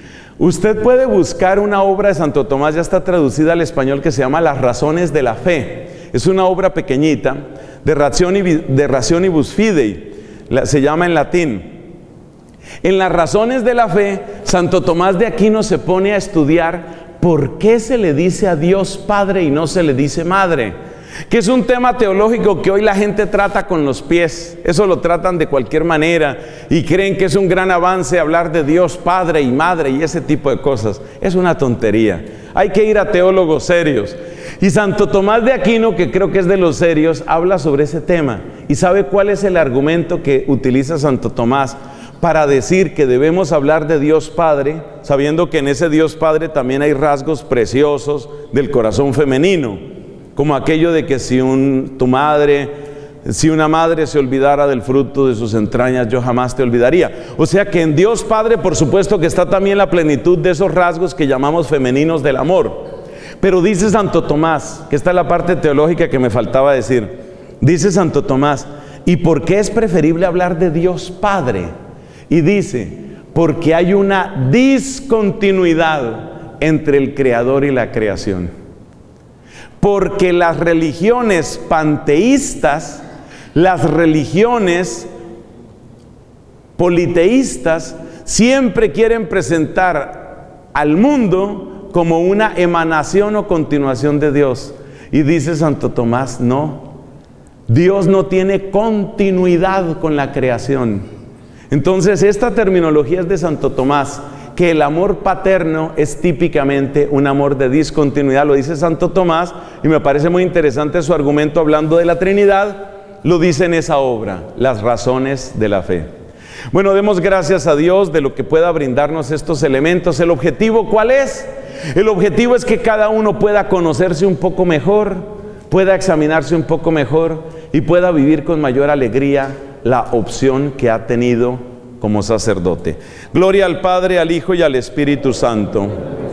Usted puede buscar una obra de Santo Tomás, ya está traducida al español, que se llama Las Razones de la Fe. Es una obra pequeñita, de Rationibus Fidei, se llama en latín. En Las Razones de la Fe, Santo Tomás de Aquino se pone a estudiar por qué se le dice a Dios Padre y no se le dice Madre. Que es un tema teológico que hoy la gente trata con los pies. Eso lo tratan de cualquier manera y creen que es un gran avance hablar de Dios Padre y Madre y ese tipo de cosas. Es una tontería. Hay que ir a teólogos serios. Y Santo Tomás de Aquino, que creo que es de los serios, habla sobre ese tema. ¿Y sabe cuál es el argumento que utiliza Santo Tomás para decir que debemos hablar de Dios Padre, sabiendo que en ese Dios Padre también hay rasgos preciosos del corazón femenino? Como aquello de que si un, tu madre, si una madre se olvidara del fruto de sus entrañas, yo jamás te olvidaría. O sea que en Dios Padre, por supuesto que está también la plenitud de esos rasgos que llamamos femeninos del amor. Pero dice Santo Tomás, que esta es la parte teológica que me faltaba decir, dice Santo Tomás, ¿y por qué es preferible hablar de Dios Padre? Y dice, porque hay una discontinuidad entre el Creador y la creación. Porque las religiones panteístas, las religiones politeístas, siempre quieren presentar al mundo como una emanación o continuación de Dios. Y dice Santo Tomás, no, Dios no tiene continuidad con la creación. Entonces esta terminología es de Santo Tomás, que el amor paterno es típicamente un amor de discontinuidad, lo dice Santo Tomás, y me parece muy interesante su argumento hablando de la Trinidad, lo dice en esa obra, Las Razones de la Fe. Bueno, demos gracias a Dios de lo que pueda brindarnos estos elementos. ¿El objetivo cuál es? El objetivo es que cada uno pueda conocerse un poco mejor, pueda examinarse un poco mejor y pueda vivir con mayor alegría la opción que ha tenido como sacerdote. Gloria al Padre, al Hijo y al Espíritu Santo.